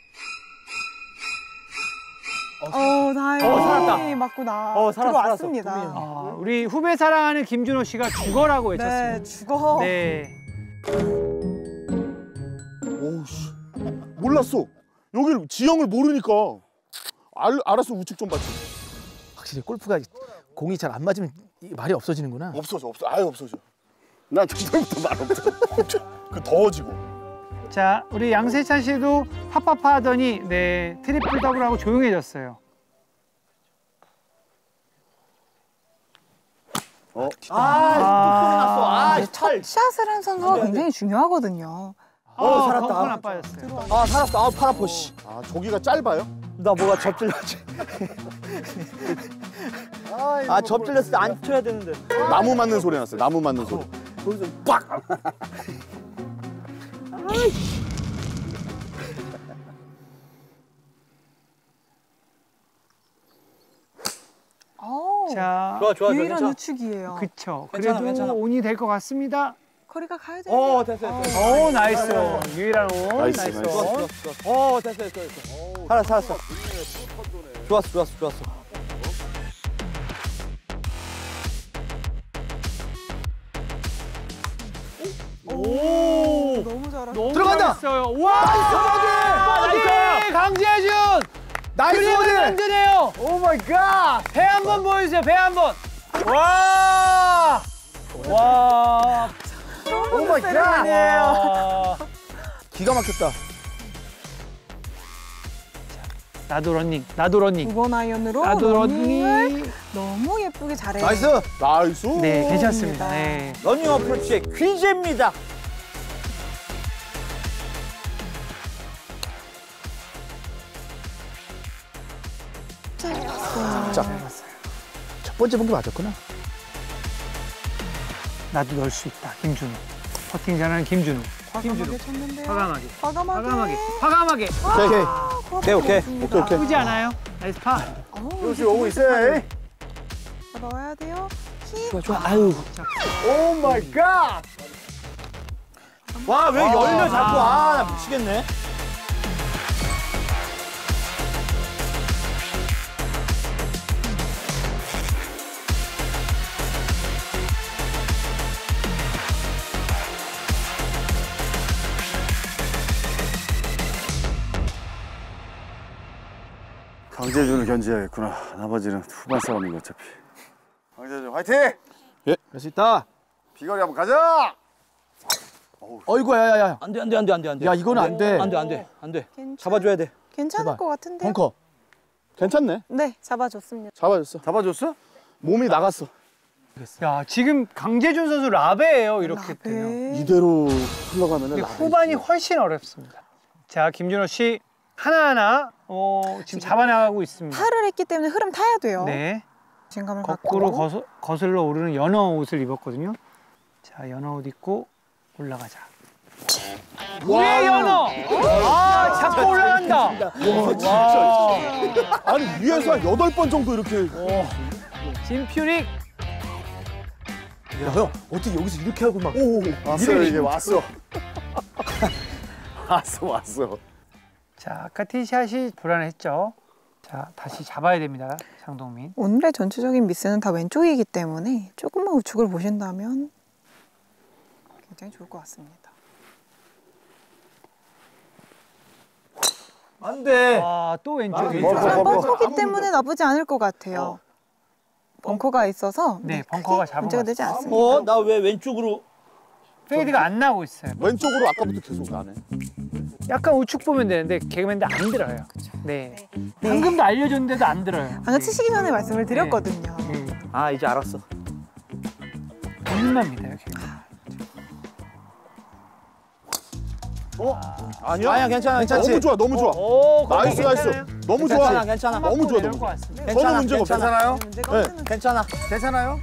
Speaker 4: 다행히
Speaker 6: 살았다.
Speaker 4: 맞고
Speaker 6: 살았어.
Speaker 4: 들어왔습니다.
Speaker 2: 우리 후배 사랑하는 김준호 씨가 죽어라고 외쳤습니다.
Speaker 4: 네, 죽어.
Speaker 2: 네.
Speaker 1: 오우씨 몰랐어. 여기를 지형을 모르니까 알아서 우측 좀 봤지.
Speaker 5: 확실히 골프가 공이 잘 안 맞으면 말이 없어지는구나.
Speaker 1: 없어져. 아예 없어져. 난 그때부터 말 없어. 그 더워지고.
Speaker 2: 자, 우리 양세찬 씨도 파파파 하더니 네 트리플 더블하고 조용해졌어요.
Speaker 4: 첫 샷을 한 선수가 굉장히 중요하거든요.
Speaker 6: 살았다.
Speaker 2: 덩크 나빠졌어요.
Speaker 6: 살았어. 팔 아파, 씨.
Speaker 1: 저기가 짧아요?
Speaker 6: 나 뭐가 접질렸지. 접질렸을 때 안 쳐야 되는데.
Speaker 1: 나무 맞는 소리 났어요. 나무 맞는 소리. 거기서 빡!
Speaker 2: 자,
Speaker 6: 좋아.
Speaker 4: 유일한
Speaker 6: 괜찮아.
Speaker 4: 우측이에요.
Speaker 2: 그쵸.
Speaker 6: 괜찮아,
Speaker 2: 그래도
Speaker 6: 괜찮아.
Speaker 2: 온이 될 것 같습니다.
Speaker 4: 거리가 가야 돼요.
Speaker 6: 됐어.
Speaker 2: 오, 나이스 온. 유일한 온.
Speaker 1: 나이스,
Speaker 2: 나이스
Speaker 1: 나이스.
Speaker 2: 온.
Speaker 6: 됐어. 살았어. 좋았어.
Speaker 2: 오,
Speaker 4: 너무 잘하셨어요.
Speaker 2: 너무
Speaker 5: 들어간다!
Speaker 2: 잘했어요. 와! 버디! 강재준!
Speaker 5: 나이스
Speaker 2: 그림은
Speaker 5: 버디!
Speaker 2: 든든해요.
Speaker 6: 오 마이 갓.
Speaker 2: 배 한 번 보여주세요. 배 한 번. 와! 와!
Speaker 6: 오 마이 갓.
Speaker 2: 와!
Speaker 5: 기가 막혔다.
Speaker 2: 나도 러닝.
Speaker 4: 2번 아이언으로
Speaker 2: 나도
Speaker 4: 러닝을
Speaker 2: 러닝이.
Speaker 4: 너무 예쁘게 잘해요.
Speaker 1: 나이스.
Speaker 2: 네, 괜찮습니다. 네.
Speaker 6: 러닝 어프로치의 귀재입니다.
Speaker 5: 첫 번째 본 게 맞았구나.
Speaker 2: 나도 넣을 수 있다. 김준우. 퍼팅 잘하는 김준우.
Speaker 4: 과감하게 쳤는데요.
Speaker 2: 과감하게.
Speaker 4: 과감하게.
Speaker 2: 과감하게.
Speaker 5: 오케이.
Speaker 2: 나쁘지 않아요. 나이스 파.
Speaker 6: 요시 오고 있어요.
Speaker 4: 넣어야 돼요. 힘.
Speaker 5: 좋아. 아유.
Speaker 6: 오 마이 갓.
Speaker 3: 와, 왜 열려 자꾸. 아, 나 미치겠네.
Speaker 6: 강재준을 견제해야겠구나. 나머지는 후반 싸움이고 어차피. 강재준 화이팅!
Speaker 5: 할 수 있다.
Speaker 6: 비거리 한번 가자!
Speaker 5: 어이구, 야야야.
Speaker 3: 안 돼, 안 돼, 안 돼, 안 돼, 안 돼.
Speaker 5: 야, 이거는 안 돼.
Speaker 3: 안 돼, 안 돼, 안 돼.
Speaker 4: 괜찮-
Speaker 3: 잡아줘야 돼.
Speaker 4: 괜찮을
Speaker 5: 제발.
Speaker 4: 것 같은데.
Speaker 5: 벙커.
Speaker 1: 괜찮네.
Speaker 4: 네, 잡아줬습니다.
Speaker 1: 잡아줬어.
Speaker 6: 잡아줬어?
Speaker 1: 몸이 나갔어.
Speaker 2: 야, 지금 강재준 선수 라베예요. 이렇게 되면.
Speaker 4: 네.
Speaker 1: 이대로 흘러가면은
Speaker 2: 근데
Speaker 1: 라베이지.
Speaker 2: 후반이 훨씬 어렵습니다. 자, 김준호 씨 하나하나 지금 잡아나가고 있습니다.
Speaker 4: 팔을 했기 때문에 흐름 타야 돼요.
Speaker 2: 네.
Speaker 4: 자신감을
Speaker 2: 거꾸로
Speaker 4: 갖고.
Speaker 2: 거슬러 오르는 연어 옷을 입었거든요. 자, 연어 옷 입고 올라가자. 우리의 연어! 아, 자꾸 올라간다. 와,
Speaker 1: 아니 위에서 한 8번 정도 이렇게.
Speaker 2: 진퓨릭.
Speaker 5: 야, 형, 어떻게 여기서 이렇게 하고 막.
Speaker 6: 왔어요, 이제 왔어. 왔어.
Speaker 2: 자, 아까 티샷이 불안했죠. 자, 다시 잡아야 됩니다. 장동민.
Speaker 4: 오늘의 전체적인 미스는 다 왼쪽이기 때문에 조금만 우측을 보신다면 굉장히 좋을 것 같습니다.
Speaker 5: 안 돼.
Speaker 2: 아, 또 왼쪽에.
Speaker 4: 벙커기 때문에 나쁘지 않을 것 같아요. 벙커가 있어서
Speaker 2: 네, 벙커가 잡은
Speaker 4: 문제가
Speaker 2: 것
Speaker 4: 되지 않습니다.
Speaker 3: 나 왜 왼쪽으로?
Speaker 2: 페이드가 안 나오고 있어요.
Speaker 1: 왼쪽으로 아까부터 계속 나네.
Speaker 2: 약간 우측 보면 되는데 개그맨들 안 들어요. 네. 방금도 알려줬는데도 안 들어요.
Speaker 4: 방금 치시기 전에 말씀을 드렸거든요.
Speaker 3: 아, 이제 알았어.
Speaker 2: 본인만 믿어요, 개그맨.
Speaker 3: 아니야, 괜찮아, 괜찮지.
Speaker 1: 너무 좋아, 너무 좋아.
Speaker 3: 오,
Speaker 1: 나이스, 나이스. 너무 좋아.
Speaker 3: 괜찮아, 괜찮아.
Speaker 1: 너무 좋아,
Speaker 2: 이런
Speaker 1: 너무
Speaker 2: 것
Speaker 1: 좋아.
Speaker 2: 같습니다.
Speaker 1: 전혀 문제가 없어.
Speaker 6: 괜찮아요?
Speaker 4: 문제가
Speaker 1: 네.
Speaker 4: 없는
Speaker 3: 괜찮아.
Speaker 6: 괜찮아요?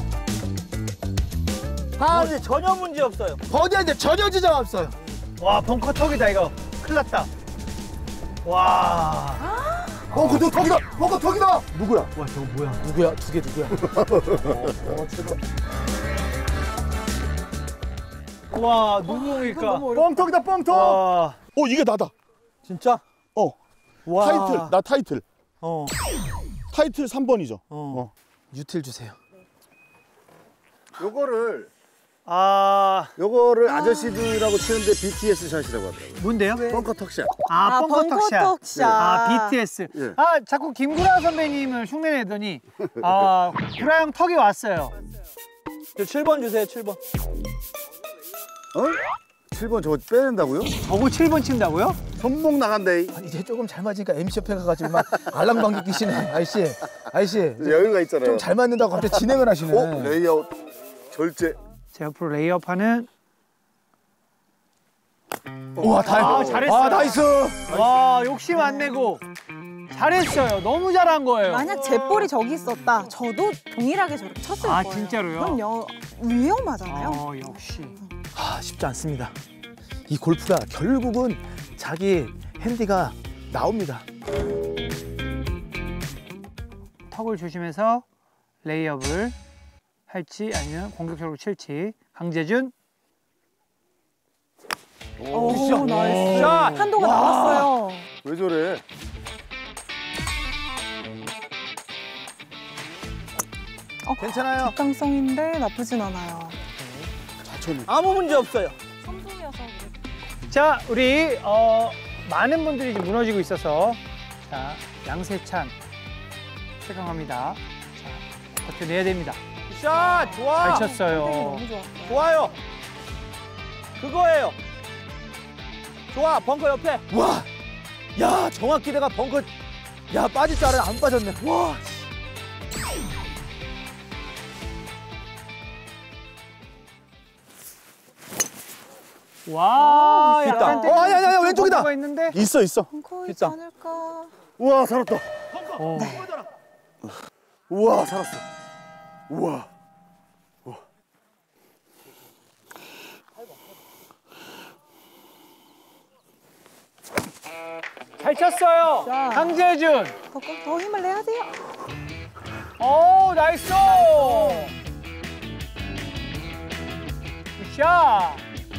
Speaker 3: 아, 근데 전혀 문제 없어요.
Speaker 5: 버디한테 전혀 지장 없어요.
Speaker 2: 와, 벙커 턱이다, 이거. 큰일 났다. 와.
Speaker 6: 벙커 턱이다! 벙커 턱이다!
Speaker 1: 누구야?
Speaker 5: 와, 저거 뭐야? 누구야? 두 개 누구야?
Speaker 2: 와, 누구일까?
Speaker 6: 뻥턱이다, 뻥턱!
Speaker 2: 와.
Speaker 1: 이게 나다.
Speaker 3: 진짜? 와.
Speaker 1: 타이틀. 나 타이틀.
Speaker 3: 어.
Speaker 1: 타이틀 3번이죠.
Speaker 5: 유틸 주세요.
Speaker 6: 요거를 아저씨들이라고 치는데 BTS 샷이라고 하더라고요.
Speaker 2: 뭔데요?
Speaker 6: 벙커 턱샷.
Speaker 2: 아, 벙커 턱샷.
Speaker 4: 턱샷.
Speaker 2: 아, BTS.
Speaker 6: 예.
Speaker 2: 아, 자꾸 김구라 선배님을 흉내내더니 아, 구라 형 턱이 왔어요.
Speaker 3: 저 7번 주세요, 7번.
Speaker 6: 7번 저거 빼낸다고요?
Speaker 2: 저거 7번 친다고요?
Speaker 6: 손목 나간대.
Speaker 5: 이제 조금 잘 맞으니까 MC 옆에 가가지고 막 알랑방귀 끼시네. 아저씨,
Speaker 6: 여유가 있잖아요.
Speaker 5: 좀 잘 맞는다고 갑자기 진행을 하시네.
Speaker 6: 레이아웃. 절제.
Speaker 2: 제 옆으로 레이업하는.
Speaker 5: 우와,
Speaker 2: 아, 잘했어요.
Speaker 5: 아, 나이스.
Speaker 2: 와, 욕심 안 내고 잘했어요. 너무 잘한 거예요.
Speaker 4: 만약 제 볼이 저기 있었다. 저도 동일하게 저렇게 쳤을
Speaker 2: 아,
Speaker 4: 거예요.
Speaker 2: 진짜로요?
Speaker 4: 그럼요. 위험하잖아요.
Speaker 2: 역시.
Speaker 5: 아, 쉽지 않습니다. 이 골프가 결국은 자기 핸디가 나옵니다.
Speaker 2: 턱을 조심해서 레이업을 할지 아니면 공격적으로 칠지. 강재준.
Speaker 4: 오, 나이스. 한도가 나왔어요.
Speaker 6: 왜 저래?
Speaker 3: 괜찮아요.
Speaker 4: 적당성인데 나쁘진 않아요.
Speaker 3: 아무 문제 없어요.
Speaker 4: 선수여서
Speaker 2: 자, 우리 많은 분들이 지금 무너지고 있어서 자, 양세찬 세강합니다. 자, 버텨내야 됩니다.
Speaker 3: 샷! 좋아!
Speaker 2: 잘 쳤어요.
Speaker 4: 너무 좋았어요.
Speaker 3: 좋아요. 그거예요. 좋아, 벙커 옆에.
Speaker 5: 와, 야, 정확히 내가 벙커, 야, 빠질 줄 알았는데 안 빠졌네. 와.
Speaker 2: 와,
Speaker 3: 있다.
Speaker 2: 약간
Speaker 5: 아니야, 왼쪽이다.
Speaker 2: 있는데.
Speaker 1: 있어.
Speaker 4: 벙커 있지
Speaker 3: 됐다.
Speaker 4: 않을까.
Speaker 6: 우와, 살았다. 우와, 살았어. 우와.
Speaker 2: 잘 쳤어요.
Speaker 4: 자.
Speaker 2: 강재준.
Speaker 4: 더 힘을 내야 돼요.
Speaker 2: 오, 나이스. 굿샷.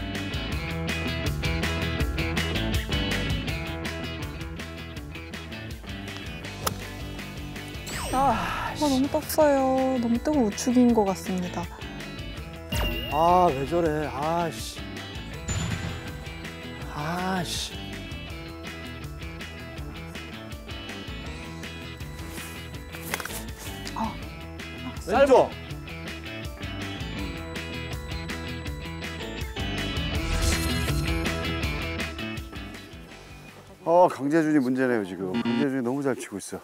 Speaker 4: 너무 떴어요. 너무 뜨고 우측인 것 같습니다.
Speaker 3: 아, 왜 저래. 아씨. 아씨.
Speaker 1: 왼쪽.
Speaker 6: 강재준이 문제네요, 지금. 강재준이 너무 잘 치고 있어.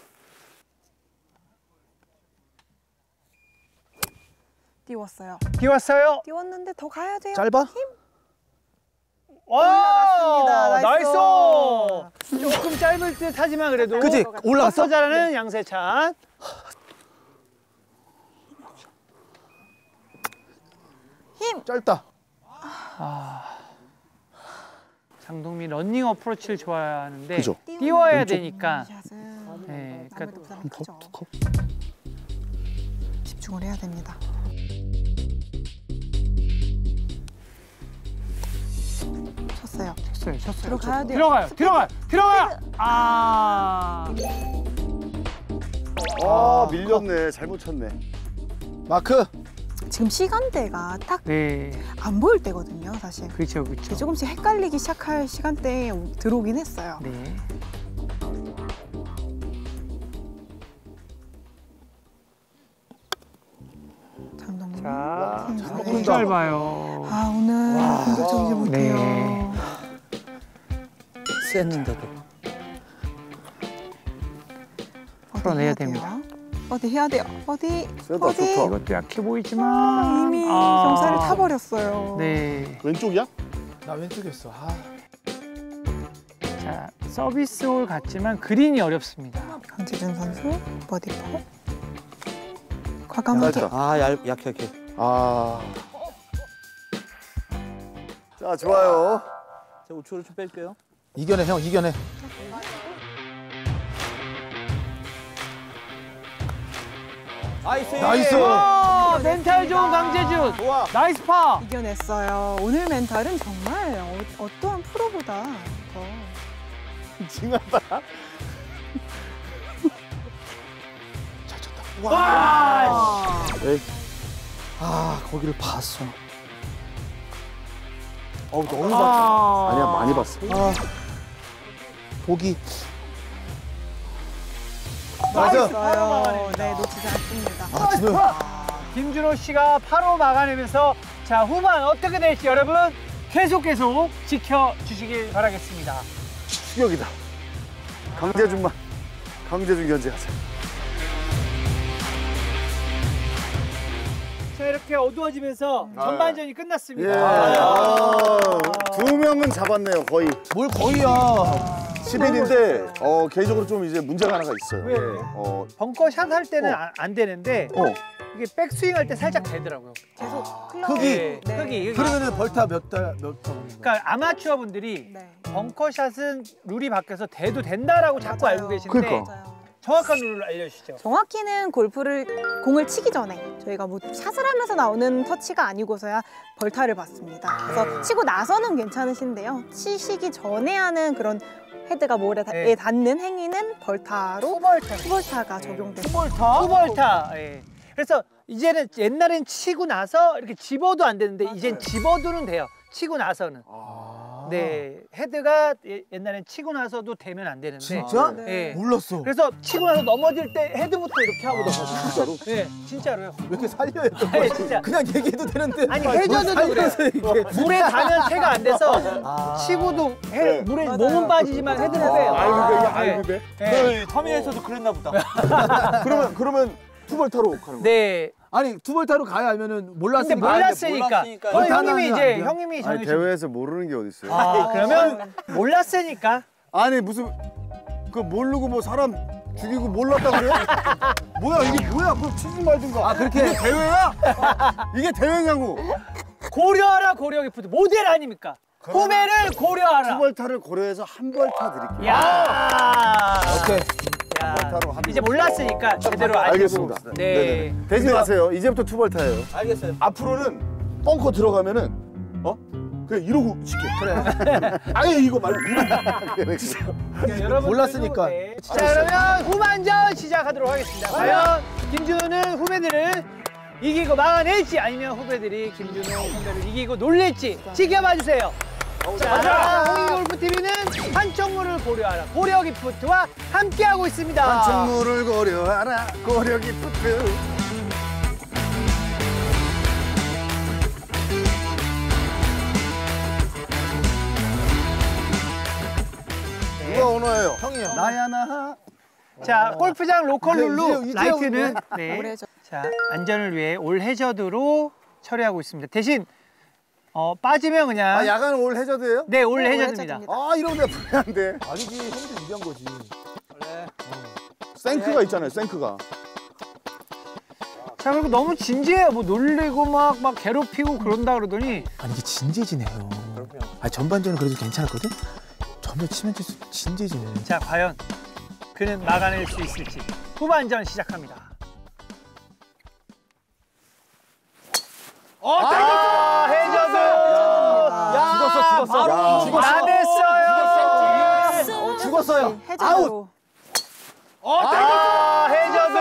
Speaker 4: 띄웠어요.
Speaker 2: 비왔어요.
Speaker 4: 띄웠는데 더 가야 돼요.
Speaker 3: 짧아?
Speaker 4: 힘.
Speaker 2: 와,
Speaker 4: 나이스.
Speaker 2: 나이스. 조금 짧을 듯 하지만 그래도.
Speaker 3: 그치? 올라갔어?
Speaker 2: 더 잘하는 양세찬.
Speaker 4: 힘.
Speaker 3: 짧다.
Speaker 2: 장동민 러닝 어프로치를 좋아하는데
Speaker 1: 그죠?
Speaker 2: 띄워야 되니까.
Speaker 4: 샷은
Speaker 2: 네,
Speaker 4: 아무래도 부담이 크죠.
Speaker 3: 두 컵.
Speaker 4: 집중을 해야 됩니다. 쳤어요.
Speaker 2: 쳤어요.
Speaker 4: 들어가야 돼요.
Speaker 2: 들어가요. 아.
Speaker 6: 밀렸네. 잘못 쳤네.
Speaker 3: 마크.
Speaker 4: 지금 시간대가 딱 안
Speaker 2: 네.
Speaker 4: 보일 때거든요, 사실.
Speaker 2: 그렇죠.
Speaker 4: 조금씩 헷갈리기 시작할 시간대에 들어오긴 했어요.
Speaker 2: 네.
Speaker 4: 장동민.
Speaker 2: 자,
Speaker 4: 선수의-
Speaker 2: 너무 짧아요.
Speaker 4: 아, 오늘 공격적이지 못해요.
Speaker 2: 네.
Speaker 3: 쎘는데도.
Speaker 2: 풀어내야
Speaker 4: 해야
Speaker 2: 됩니다.
Speaker 4: 돼요? 어디 해야 돼요? 어디?
Speaker 6: 세다,
Speaker 4: 어디?
Speaker 6: 좋다.
Speaker 2: 이것도 약해 보이지만
Speaker 4: 이미 경사를 타버렸어요.
Speaker 2: 네.
Speaker 1: 왼쪽이야?
Speaker 3: 나 왼쪽이었어. 아.
Speaker 2: 자, 서비스 홀 같지만 그린이 어렵습니다.
Speaker 4: 강재준 선수 버디퍼. 과감하게.
Speaker 6: 짧다.
Speaker 3: 아, 약해.
Speaker 6: 아. 자, 좋아요.
Speaker 3: 제가 우측으로 좀 뺄게요. 이겨내, 형, 이겨내. 나이스.
Speaker 2: 와, 멘탈 좋은 강재준. 나이스 파.
Speaker 4: 이겨냈어요. 오늘 멘탈은 정말 어떠한 프로보다 더
Speaker 1: 징하다.
Speaker 2: 와.
Speaker 3: 아, 거기를 봤어.
Speaker 6: 너무 봤어. 아니야, 많이 봤어.
Speaker 3: 아, 보기.
Speaker 4: 나이스요. 네, 놓치지 않습니다.
Speaker 3: 아, 지금.
Speaker 2: 김준호 씨가 8호 막아내면서 자, 후반 어떻게 될지 여러분 계속 지켜주시길 바라겠습니다.
Speaker 6: 추격이다. 강재준 견제하자.
Speaker 2: 자, 이렇게 어두워지면서 전반전이 끝났습니다.
Speaker 6: 예. 두 명은 잡았네요, 거의.
Speaker 3: 뭘 거의야.
Speaker 6: 11인데 개인적으로 좀 이제 문제가 하나가 있어요.
Speaker 2: 왜요? 벙커샷 할 때는 안 되는데 이게 백스윙 할 때 살짝 되더라고요.
Speaker 4: 계속 클럽.
Speaker 2: 흙이.
Speaker 3: 그러면은 벌타 몇 번?
Speaker 2: 그러니까 아마추어 분들이
Speaker 4: 네.
Speaker 2: 벙커샷은 룰이 바뀌어서 돼도 된다라고 자꾸
Speaker 4: 맞아요.
Speaker 2: 알고 계신데
Speaker 6: 그러니까.
Speaker 4: 맞아요.
Speaker 2: 정확한 룰을 알려주시죠.
Speaker 4: 정확히는 공을 치기 전에 저희가 뭐 샷을 하면서 나오는 터치가 아니고서야 벌타를 받습니다. 그래서 치고 나서는 괜찮으신데요. 치시기 전에 하는 그런 헤드가 볼에
Speaker 2: 네.
Speaker 4: 닿는 행위는 벌타로 투벌타가 적용됩니다.
Speaker 2: 투벌타. 예. 그래서 이제는 옛날엔 치고 나서 이렇게 집어도 안 되는데 이젠 집어도는 돼요. 치고 나서는. 네, 헤드가 옛날엔 치고 나서도 되면 안 되는데.
Speaker 3: 진짜?
Speaker 2: 예.
Speaker 3: 몰랐어.
Speaker 2: 그래서 치고 나서 넘어질 때 헤드부터 이렇게 하고 넘어져요. 진짜로? 네, 진짜로요.
Speaker 3: 왜 이렇게 살려요?
Speaker 2: 네, 진짜.
Speaker 3: 그냥 얘기해도 되는데.
Speaker 2: 아니 해저드도 그래요. 물에 닿으면 채가 안 돼서 치고도 물에 몸은 빠지지만 헤드는 빼요.
Speaker 1: 알는데
Speaker 2: 네.
Speaker 3: 터미네이터도 그랬나 보다.
Speaker 6: 그러면 투벌타로 가는 거야.
Speaker 2: 네.
Speaker 3: 아니, 투벌타로 가야 하면은
Speaker 2: 근데
Speaker 3: 몰랐으니까.
Speaker 2: 몰랐으니까. 형님이 이제
Speaker 3: 안 돼요?
Speaker 2: 형님이
Speaker 6: 아니,
Speaker 2: 정해주.
Speaker 6: 대회에서 모르는 게 어딨어요.
Speaker 2: 아, 그러면 몰랐으니까.
Speaker 6: 아니 무슨 그 모르고 뭐 사람 죽이고 몰랐다 그래요? 뭐야 이게 뭐야? 그럼 치지 말든가.
Speaker 3: 아, 그렇게.
Speaker 6: 이게 대회야? 이게 대회냐고.
Speaker 2: 고려하라 고려 기프트 모델 아닙니까? 후배를 고려하라.
Speaker 6: 투벌타를 고려해서 한 벌타 드릴게요.
Speaker 2: 야.
Speaker 3: 오케이.
Speaker 2: 야.
Speaker 6: 투벌타로 한
Speaker 2: 이제 몰랐으니까 제대로
Speaker 6: 알겠습니다.
Speaker 2: 알겠습니다. 네.
Speaker 6: 되지 마세요. 이제부터 투벌타예요.
Speaker 3: 알겠어요.
Speaker 1: 앞으로는 벙커 들어가면은 그래 이러고 칠게. 그래. 아예 이거 말고
Speaker 2: 여러분
Speaker 3: 몰랐으니까.
Speaker 2: 자 그러면 후반전 시작하도록 하겠습니다. 과연 김준호는 후배들을 이기고 막아낼지 아니면 후배들이 김준호 선배를 이기고 놀랄지 지켜봐 주세요. 자, 홍익골프TV는 한총무를 고려하라 고려 기프트와 함께하고 있습니다.
Speaker 6: 한총무를 고려하라 고려 기프트. 누가 오너예요?
Speaker 3: 형이요.
Speaker 6: 나야 나.
Speaker 2: 자, 골프장 로컬 룰루
Speaker 3: 이제
Speaker 2: 라이트는
Speaker 4: 올해 저-
Speaker 2: 자, 안전을 위해 올 해저드로 처리하고 있습니다. 대신 빠지면 그냥
Speaker 6: 아 야간 올 해저드예요?
Speaker 2: 네, 올
Speaker 4: 네, 올
Speaker 2: 해저드입니다.
Speaker 4: 해저드입니다.
Speaker 6: 아 이러면 내가 불리한데.
Speaker 3: 아니지, 형들 유리한 거지.
Speaker 1: 생크가 있잖아요. 생크가.
Speaker 2: 자, 그리고 너무 진지해요. 뭐 놀리고 막 괴롭히고 그런다 그러더니
Speaker 5: 아니 이게 진지해지네요. 아 전반전은 그래도 괜찮았거든. 전반 치면 칠수록 진지해지네.
Speaker 2: 자, 과연 그는 막아낼 수 있을지 후반전 시작합니다. 해저드!
Speaker 3: 죽었어.
Speaker 2: 바로 나댔어요.
Speaker 3: 죽었어요.
Speaker 4: 해저드로.
Speaker 2: 해저드!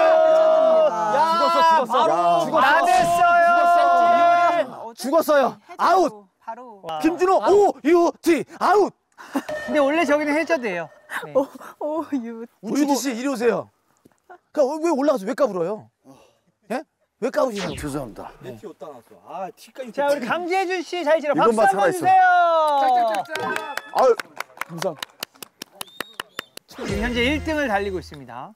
Speaker 3: 죽었어.
Speaker 2: 나댔어요.
Speaker 3: 죽었어요. 아웃.
Speaker 4: 바로.
Speaker 3: 김준호 OUT 아웃.
Speaker 2: 근데 원래 저기는 해저드예요. 네.
Speaker 4: 오 유.
Speaker 3: 우주기 씨 이리 오세요. 그러니까 왜 올라가서 왜 까불어요? 예? 왜 까부시냐고.
Speaker 6: 죄송합니다.
Speaker 2: 자, 우리 강재준 씨 잘 치러
Speaker 6: 이것만
Speaker 2: 박수 한번
Speaker 6: 살아있어.
Speaker 2: 주세요.
Speaker 1: 아유 감사.
Speaker 2: 지금 현재 1등을 달리고 있습니다.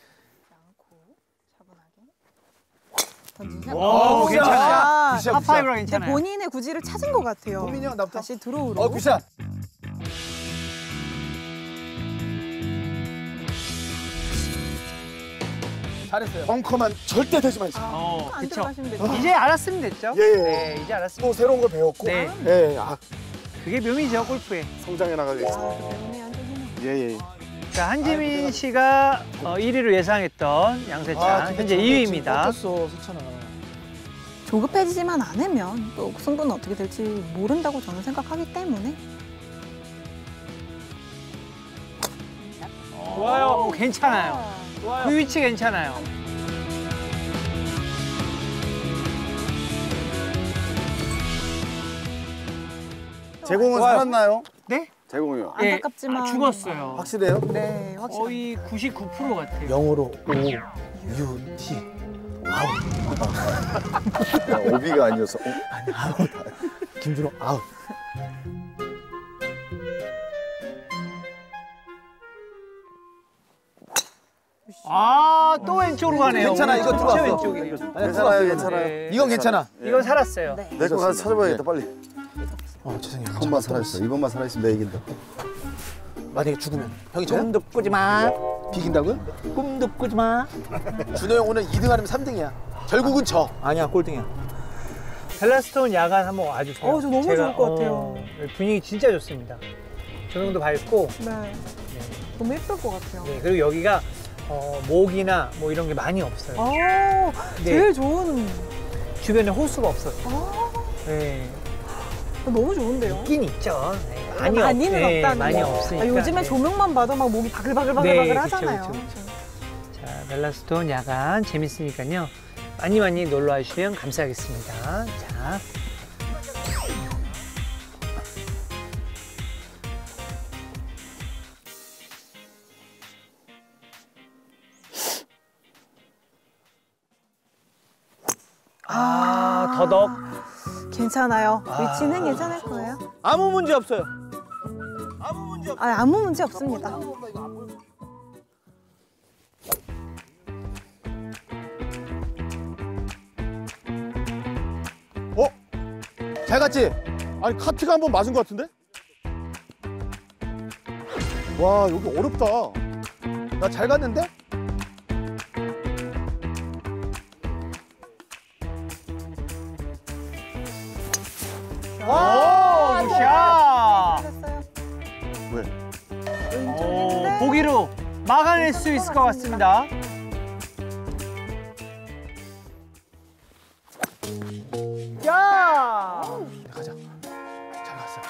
Speaker 4: 던지자.
Speaker 2: 오, 괜찮아요.
Speaker 4: 굿샷.
Speaker 2: 파5라
Speaker 4: 근데
Speaker 2: 괜찮아요.
Speaker 4: 본인의 구질을 찾은 것 같아요.
Speaker 3: 고민이 형 나부터.
Speaker 4: 다시 드로우로.
Speaker 3: 굿샷. 잘했어요.
Speaker 1: 벙커만 절대 되지 마세요.
Speaker 4: 안
Speaker 2: 그쵸.
Speaker 4: 들어가시면 되죠.
Speaker 2: 이제 알았으면 됐죠?
Speaker 1: 예, 예.
Speaker 2: 네, 이제 알았습니다.
Speaker 1: 또 새로운 걸 배웠고.
Speaker 2: 네.
Speaker 1: 예. 아,
Speaker 2: 그게 묘미죠, 골프에.
Speaker 1: 성장해 나가겠습니다.
Speaker 4: 때문에 안 되겠네.
Speaker 1: 예.
Speaker 2: 자, 한지민 씨가 1위로 예상했던 양세찬, 현재 2위입니다.
Speaker 3: 꺾였어, 세찬아.
Speaker 4: 조급해지지만 않으면 또 승부는 어떻게 될지 모른다고 저는 생각하기 때문에
Speaker 2: 좋아요. 괜찮아요. 그 위치 괜찮아요.
Speaker 6: 제공은 살았나요?
Speaker 2: 네?
Speaker 6: 제공이요.
Speaker 2: 예,
Speaker 4: 안타깝지만
Speaker 2: 죽었어요.
Speaker 6: 확실해요?
Speaker 4: 네, 확실히.
Speaker 2: 거의 99% 같아요.
Speaker 3: 영어로 OUT 아웃.
Speaker 6: 오비가 아니어서.
Speaker 3: 김준호 아웃.
Speaker 2: 또 왼쪽으로 가네요.
Speaker 3: 괜찮아, 이거
Speaker 2: 전체
Speaker 3: 들어왔어.
Speaker 2: 왼쪽이네요.
Speaker 6: 괜찮아요, 괜찮아요.
Speaker 2: 네.
Speaker 3: 이건 괜찮아.
Speaker 2: 이건 살았어요.
Speaker 6: 내 거 가서 찾아봐야겠다, 빨리.
Speaker 3: 죄송해요.
Speaker 6: 한 번만 살아있어. 이번만 살아있으면 내가 이긴다.
Speaker 3: 만약에 죽으면 형이 꿈도 꾸지 마. 비긴다고요? 꿈도 꾸지 마. 준호 형 오늘 2등 아니면 3등이야. 결국은 져. 아니야, 꼴등이야.
Speaker 2: 벨라스톤 야간 한번 와주세요.
Speaker 4: 저 너무 좋을 것 같아요.
Speaker 2: 분위기 진짜 좋습니다. 조명도 밝고,
Speaker 4: 네. 너무 예쁠 것 같아요.
Speaker 2: 네, 그리고 여기가 모기나 뭐 이런 게 많이 없어요.
Speaker 4: 제일 좋은.
Speaker 2: 주변에 호수가 없어요. 네,
Speaker 4: 너무 좋은데요.
Speaker 2: 있긴 있죠. 네,
Speaker 4: 많이는
Speaker 2: 네,
Speaker 4: 없다는
Speaker 2: 많이
Speaker 4: 거.
Speaker 2: 없으니까.
Speaker 4: 요즘에
Speaker 2: 네.
Speaker 4: 조명만 봐도 막 목이 바글바글바글바글
Speaker 2: 네, 그쵸,
Speaker 4: 하잖아요.
Speaker 2: 그쵸, 자, 벨라스톤 야간 재밌으니까요. 많이 놀러 와주시면 감사하겠습니다. 자. 더덕.
Speaker 4: 괜찮아요. 위치는 괜찮을 거예요.
Speaker 3: 아무 문제 없어요.
Speaker 4: 아무 문제 없습니다.
Speaker 3: 잘 갔지?
Speaker 1: 아니 카트가 한번 맞은 것 같은데? 와 여기 어렵다.
Speaker 3: 나 잘 갔는데?
Speaker 2: 오, 굿샷.
Speaker 4: 됐어요.
Speaker 1: 왜?
Speaker 2: 오, 보기로 막아낼 수 있을 것 같습니다. 야!
Speaker 5: 가자. 잘 갔어.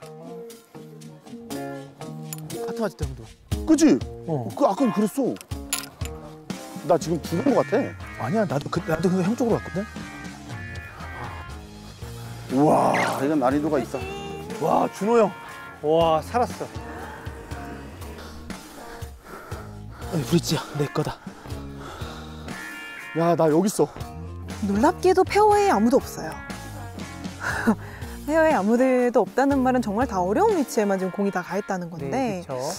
Speaker 5: 하트 맞을 때 형도.
Speaker 1: 그치?
Speaker 5: 어.
Speaker 1: 아까 그랬어. 나 지금 죽은 것 같아.
Speaker 5: 아니야, 나도 근데 형 쪽으로 갔거든.
Speaker 1: 우와, 이건 난이도가 있다.
Speaker 5: 와, 준호 형.
Speaker 2: 와, 살았어.
Speaker 5: 브릿지야, 내 거다.
Speaker 1: 야, 나 여기 있어.
Speaker 4: 놀랍게도 페어웨이에 아무도 없어요. 페어웨이에 아무데도 없다는 말은 정말 다 어려운 위치에만 지금 공이 다 가 있다는 건데.
Speaker 2: 네, 그렇죠.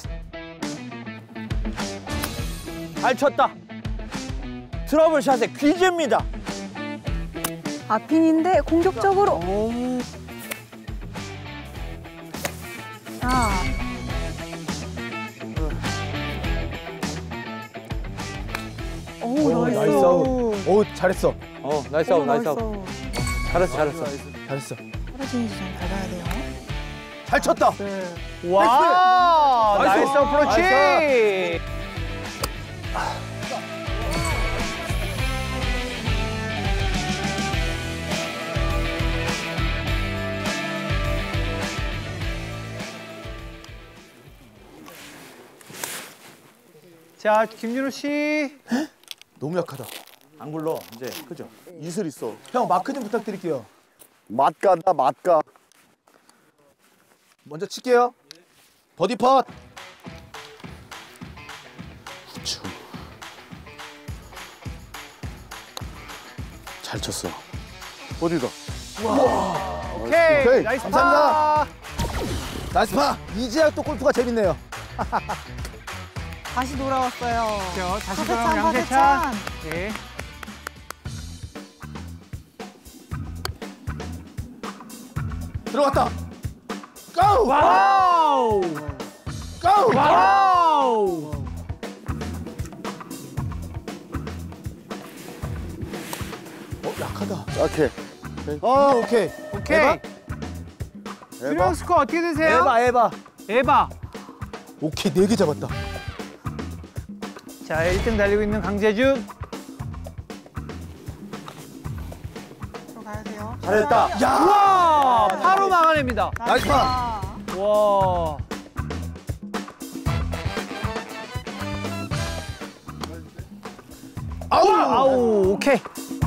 Speaker 6: 잘 쳤다. 트러블샷의 귀재입니다.
Speaker 4: 앞핀인데 공격적으로. 자, 오, 나이스.
Speaker 5: 나이스 아웃. 오, 잘했어.
Speaker 6: 나이스 아웃, 나이스 아웃. 잘했어.
Speaker 5: 잘했어.
Speaker 4: 떨어지는지 좀 밟아야 돼요.
Speaker 5: 잘 쳤다.
Speaker 2: 와,
Speaker 5: 나이스.
Speaker 2: 나이스 어프로치. 자, 김준호 씨.
Speaker 5: 너무 약하다.
Speaker 6: 안 굴러, 이제. 그죠?
Speaker 1: 이슬 있어.
Speaker 5: 형, 마크 좀 부탁드릴게요.
Speaker 1: 맛가다, 맛가.
Speaker 5: 먼저 칠게요. 버디 펫.
Speaker 1: 그쵸. 잘 쳤어. 어디다?
Speaker 2: 오케이.
Speaker 1: 오케이,
Speaker 2: 나이스
Speaker 5: 감사합니다.
Speaker 2: 파.
Speaker 5: 나이스 파. 이제야 또 골프가 재밌네요.
Speaker 4: 다시 돌아왔어요.
Speaker 2: 그렇죠. 다시
Speaker 4: 파세찬,
Speaker 2: 돌아온 양세찬.
Speaker 4: 파세찬.
Speaker 2: 네.
Speaker 5: 들어갔다. 고!
Speaker 2: 와우!
Speaker 5: 고!
Speaker 2: 와우!
Speaker 5: 약하다.
Speaker 1: 약해.
Speaker 5: 오케이.
Speaker 2: 오케이.
Speaker 5: 에바?
Speaker 2: 준영 스코어 어떻게 되세요?
Speaker 6: 에바.
Speaker 2: 에바.
Speaker 5: 오케이, 4개 잡았다.
Speaker 2: 자, 1등 달리고 있는 강재준.
Speaker 4: 들어가야 돼요.
Speaker 6: 잘했다.
Speaker 5: 야!
Speaker 2: 와! 바로 막아냅니다.
Speaker 5: 나이스 파.
Speaker 2: 와. 아우, 오케이.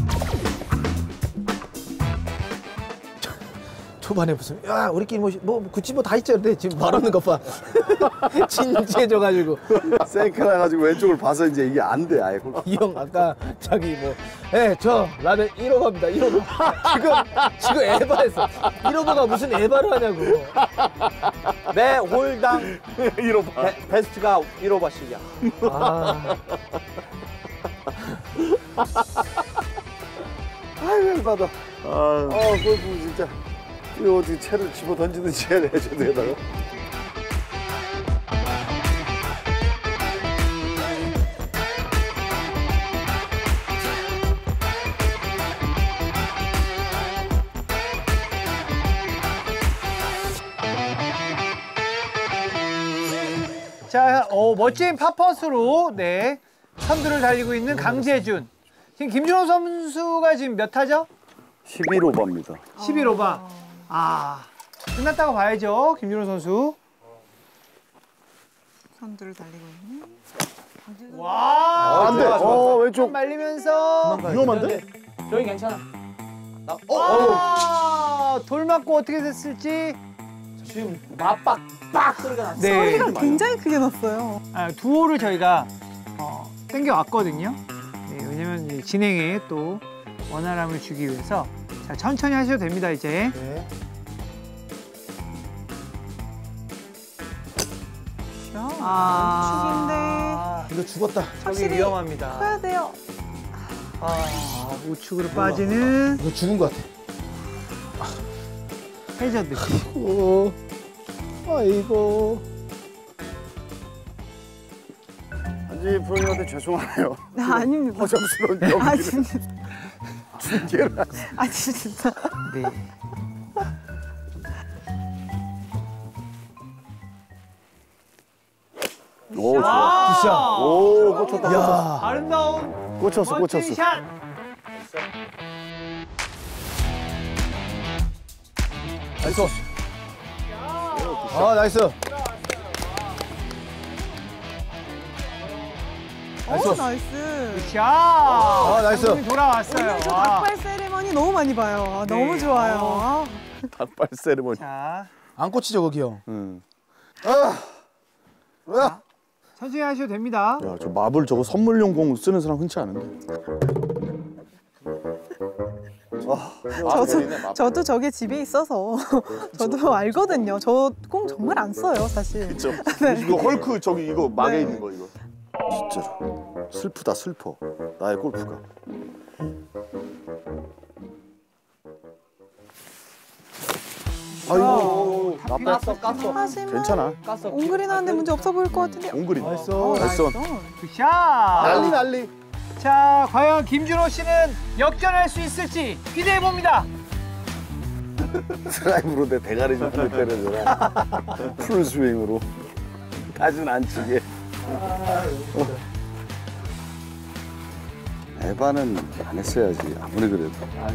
Speaker 5: 초반에 무슨 야 우리끼리 뭐 굳이 뭐 다 있죠. 근데 지금 말없는 것 봐. 진지해져가지고
Speaker 1: 생크라 가지고 왼쪽을 봐서 이제 이게 안 돼, 아예.
Speaker 5: 이 형 아까 자기 저 라면 1호바입니다. 1호바. 지금 에바했어. 1호바가 무슨 에바를 하냐고.
Speaker 6: 매 홀당
Speaker 1: 1호바.
Speaker 6: 베스트가 1호바씩이야.
Speaker 5: 아,
Speaker 1: 아유, 열받아. 골프 진짜. 이거 어떻게 채를 집어 던지든지 해야 돼, 저기다가.
Speaker 2: 자, 멋진 파퍼스로 네 선두를 달리고 있는 강재준. 지금 김준호 선수가 지금 몇 타죠?
Speaker 1: 11호바입니다.
Speaker 2: 11오바. 아, 끝났다고 봐야죠, 김준호 선수.
Speaker 4: 선두를 달리고 있는.
Speaker 2: 와,
Speaker 1: 안 돼. 왼쪽.
Speaker 2: 말리면서.
Speaker 1: 위험한데?
Speaker 6: 저기 괜찮아.
Speaker 2: 돌 맞고 어떻게 됐을지.
Speaker 6: 지금 빡 소리가 났어.
Speaker 2: 네.
Speaker 4: 소리가 굉장히 크게 났어요.
Speaker 2: 두 홀을 저희가 땡겨 왔거든요. 네, 왜냐면 이제 진행에 또 원활함을 주기 위해서 자, 천천히 하셔도 됩니다, 이제.
Speaker 5: 네. 이거 죽었다.
Speaker 2: 저기
Speaker 4: 확실히
Speaker 2: 위험합니다.
Speaker 4: 커야 돼요.
Speaker 2: 우측으로 빠지는
Speaker 5: 이거 죽은 것 같아.
Speaker 2: 해저드.
Speaker 5: 아이고.
Speaker 1: 한지 프로님한테 죄송하네요.
Speaker 4: 아닙니다.
Speaker 1: 허정스러운 연기를
Speaker 4: 진짜.
Speaker 1: 중계를
Speaker 4: 진짜.
Speaker 2: 네.
Speaker 1: 오, 좋아.
Speaker 2: 굿샷.
Speaker 1: 오, 꽂혔다.
Speaker 5: 야.
Speaker 2: 아름다운
Speaker 1: 꽂혔어,
Speaker 2: 멋진
Speaker 1: 꽂혔어.
Speaker 2: 샷.
Speaker 5: 나이스. 아, 나이스.
Speaker 6: 나이스.
Speaker 2: 샷.
Speaker 5: 아, 나이스.
Speaker 2: 장동민 돌아왔어요.
Speaker 6: 오늘 저
Speaker 2: 와.
Speaker 6: 닭발 세리머니 너무 많이 봐요. 아, 너무
Speaker 2: 네.
Speaker 6: 좋아요. 아.
Speaker 1: 닭발 세리머니.
Speaker 2: 자,
Speaker 5: 안 꽂히죠, 거기요.
Speaker 2: 천천히 하셔도 됩니다.
Speaker 1: 야, 저 마블 저거 선물용 공 쓰는 사람 흔치 않은데.
Speaker 6: 저도 저게 집에 있어서 저도 알거든요. 저 공 정말 안 써요, 사실.
Speaker 1: 그쵸? 이거 헐크 저기 이거 막에 있는 거 이거. 진짜로 슬프다 슬퍼 나의 골프가. 아이고 나빠.
Speaker 6: 하지만
Speaker 1: 괜찮아.
Speaker 6: 옹그린 하는데 문제 없어 보일 것 같은데.
Speaker 1: 옹그린.
Speaker 5: 나이스.
Speaker 1: 나이스.
Speaker 2: 굿샷.
Speaker 1: 난리 난리.
Speaker 2: 자, 과연 김준호 씨는 역전할 수 있을지 기대해 봅니다.
Speaker 1: 드라이브로 내 대가리 좀 때려줘라. 풀 스윙으로. 다시는 안 치게. 에바는 안 했어야지 아무리 그래도.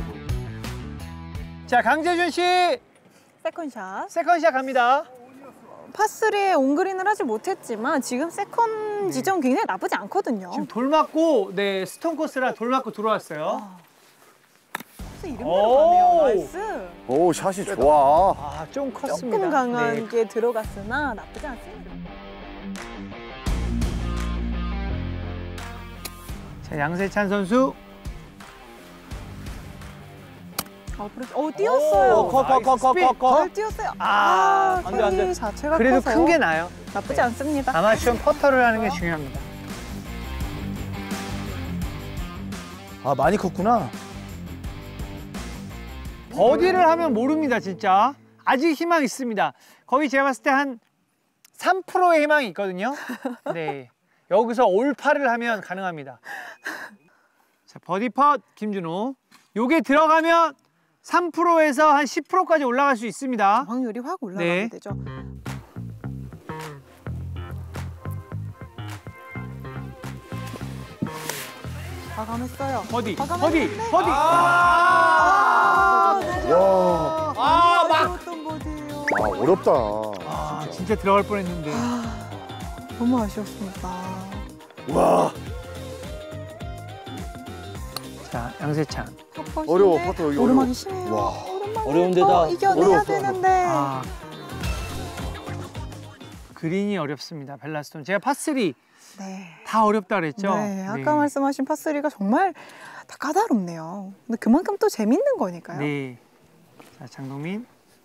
Speaker 2: 자, 강재준 씨
Speaker 6: 세컨샷.
Speaker 2: 세컨샷 갑니다.
Speaker 6: 파3에 옹그린을 하지 못했지만 지금 세컨 지점 굉장히 나쁘지 않거든요.
Speaker 2: 지금 돌 맞고 네 스톤 코스라 돌 맞고 들어왔어요.
Speaker 6: 이름대로
Speaker 2: 오.
Speaker 6: 가네요. 나이스.
Speaker 1: 오 샷이 좋아.
Speaker 2: 아, 좀 컸습니다.
Speaker 6: 조금 강한
Speaker 2: 네.
Speaker 6: 게 들어갔으나 나쁘지 않습니다.
Speaker 2: 자, 양세찬 선수.
Speaker 6: 뛰었어요.
Speaker 5: 컷.
Speaker 6: 잘 뛰었어요.
Speaker 2: 아,
Speaker 5: 안 돼, 안 돼.
Speaker 6: 캐리 자체가
Speaker 2: 그래도
Speaker 6: 커서
Speaker 2: 큰 게 나아요.
Speaker 6: 나쁘지 않습니다.
Speaker 2: 아마추어는 퍼터를 하는 게 중요합니다.
Speaker 5: 아, 많이 컸구나.
Speaker 2: 버디를 하면 모릅니다, 진짜. 아직 희망 있습니다. 거의 제가 봤을 때 한 3%의 희망이 있거든요. 네. 여기서 올파를 하면 가능합니다. 자, 버디 펫 김준호. 요게 들어가면 3%에서 한 10%까지 올라갈 수 있습니다.
Speaker 6: 확률이 확 올라가게
Speaker 2: 네.
Speaker 6: 되죠. 과감했어요.
Speaker 2: 버디,
Speaker 6: 과감했는데.
Speaker 2: 버디.
Speaker 6: 좋았던 버디예요.
Speaker 1: 아 어렵다.
Speaker 2: 아, 진짜 들어갈 뻔했는데.
Speaker 6: 너무 아쉬웠습니다.
Speaker 1: 와
Speaker 2: 자, 양세찬.
Speaker 1: 어려워, 퍼터 여기
Speaker 6: 오르막이
Speaker 1: 어려워.
Speaker 6: 심해요.
Speaker 1: 와.
Speaker 6: 오르막이
Speaker 5: 어려운 데다.
Speaker 6: 더 이겨내야
Speaker 1: 어려웠어.
Speaker 6: 되는데.
Speaker 2: 아. 그린이 어렵습니다. 벨라스톤. 제가 파3
Speaker 6: 네.
Speaker 2: 다 어렵다 그랬죠?
Speaker 6: 네, 아까 말씀하신 파3가 정말 다 까다롭네요. 근데 그만큼 또 재밌는 거니까요.
Speaker 2: 네. 자, 장동민.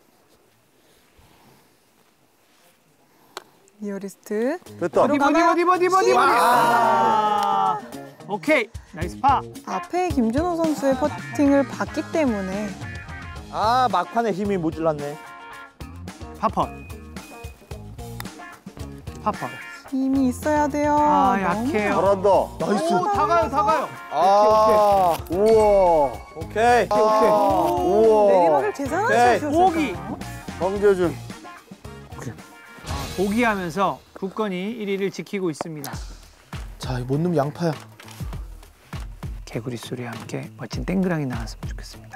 Speaker 6: 리어리스트.
Speaker 1: 됐다.
Speaker 2: 버디. 아. 오케이. 나이스 파.
Speaker 6: 앞에 김준호 선수의 퍼팅을 봤기 때문에
Speaker 5: 아, 막판에 힘이 모질랐네.
Speaker 2: 파퍼. 파퍼.
Speaker 6: 힘이 있어야 돼요.
Speaker 2: 아,
Speaker 6: 너무
Speaker 2: 약해요.
Speaker 1: 잘한다.
Speaker 5: 나이스.
Speaker 2: 오, 다 가요.
Speaker 1: 아 우와.
Speaker 5: 오케이.
Speaker 1: 우와.
Speaker 6: 내리막을 계산하면서
Speaker 5: 오케이.
Speaker 6: 하셨어요.
Speaker 2: 보기.
Speaker 1: 황재준.
Speaker 2: 보기하면서 굳건히 1위를 지키고 있습니다.
Speaker 5: 자, 못 넣으면 양파야.
Speaker 2: 개구리 소리와 함께 멋진 땡그랑이 나왔으면 좋겠습니다.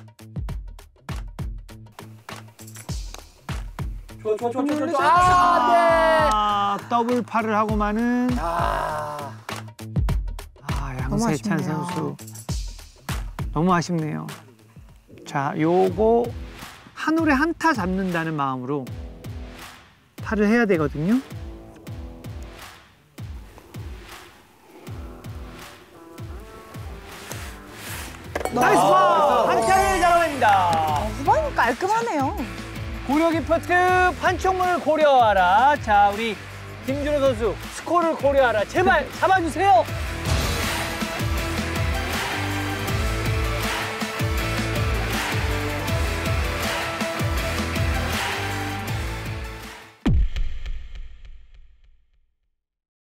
Speaker 5: 좋아.
Speaker 2: 아, 더블 파를 하고 마는 양세찬
Speaker 6: 아쉽네요.
Speaker 2: 선수. 너무 아쉽네요. 자, 요거 한 홀에 한타 잡는다는 마음으로 파를 해야 되거든요. 나이스 파! 한타를 잡아냅니다.
Speaker 6: 후반은 깔끔하네요.
Speaker 2: 고려 기프트 판촉물 고려하라. 자, 우리 김준호 선수 스코어를 고려하라. 제발 잡아주세요.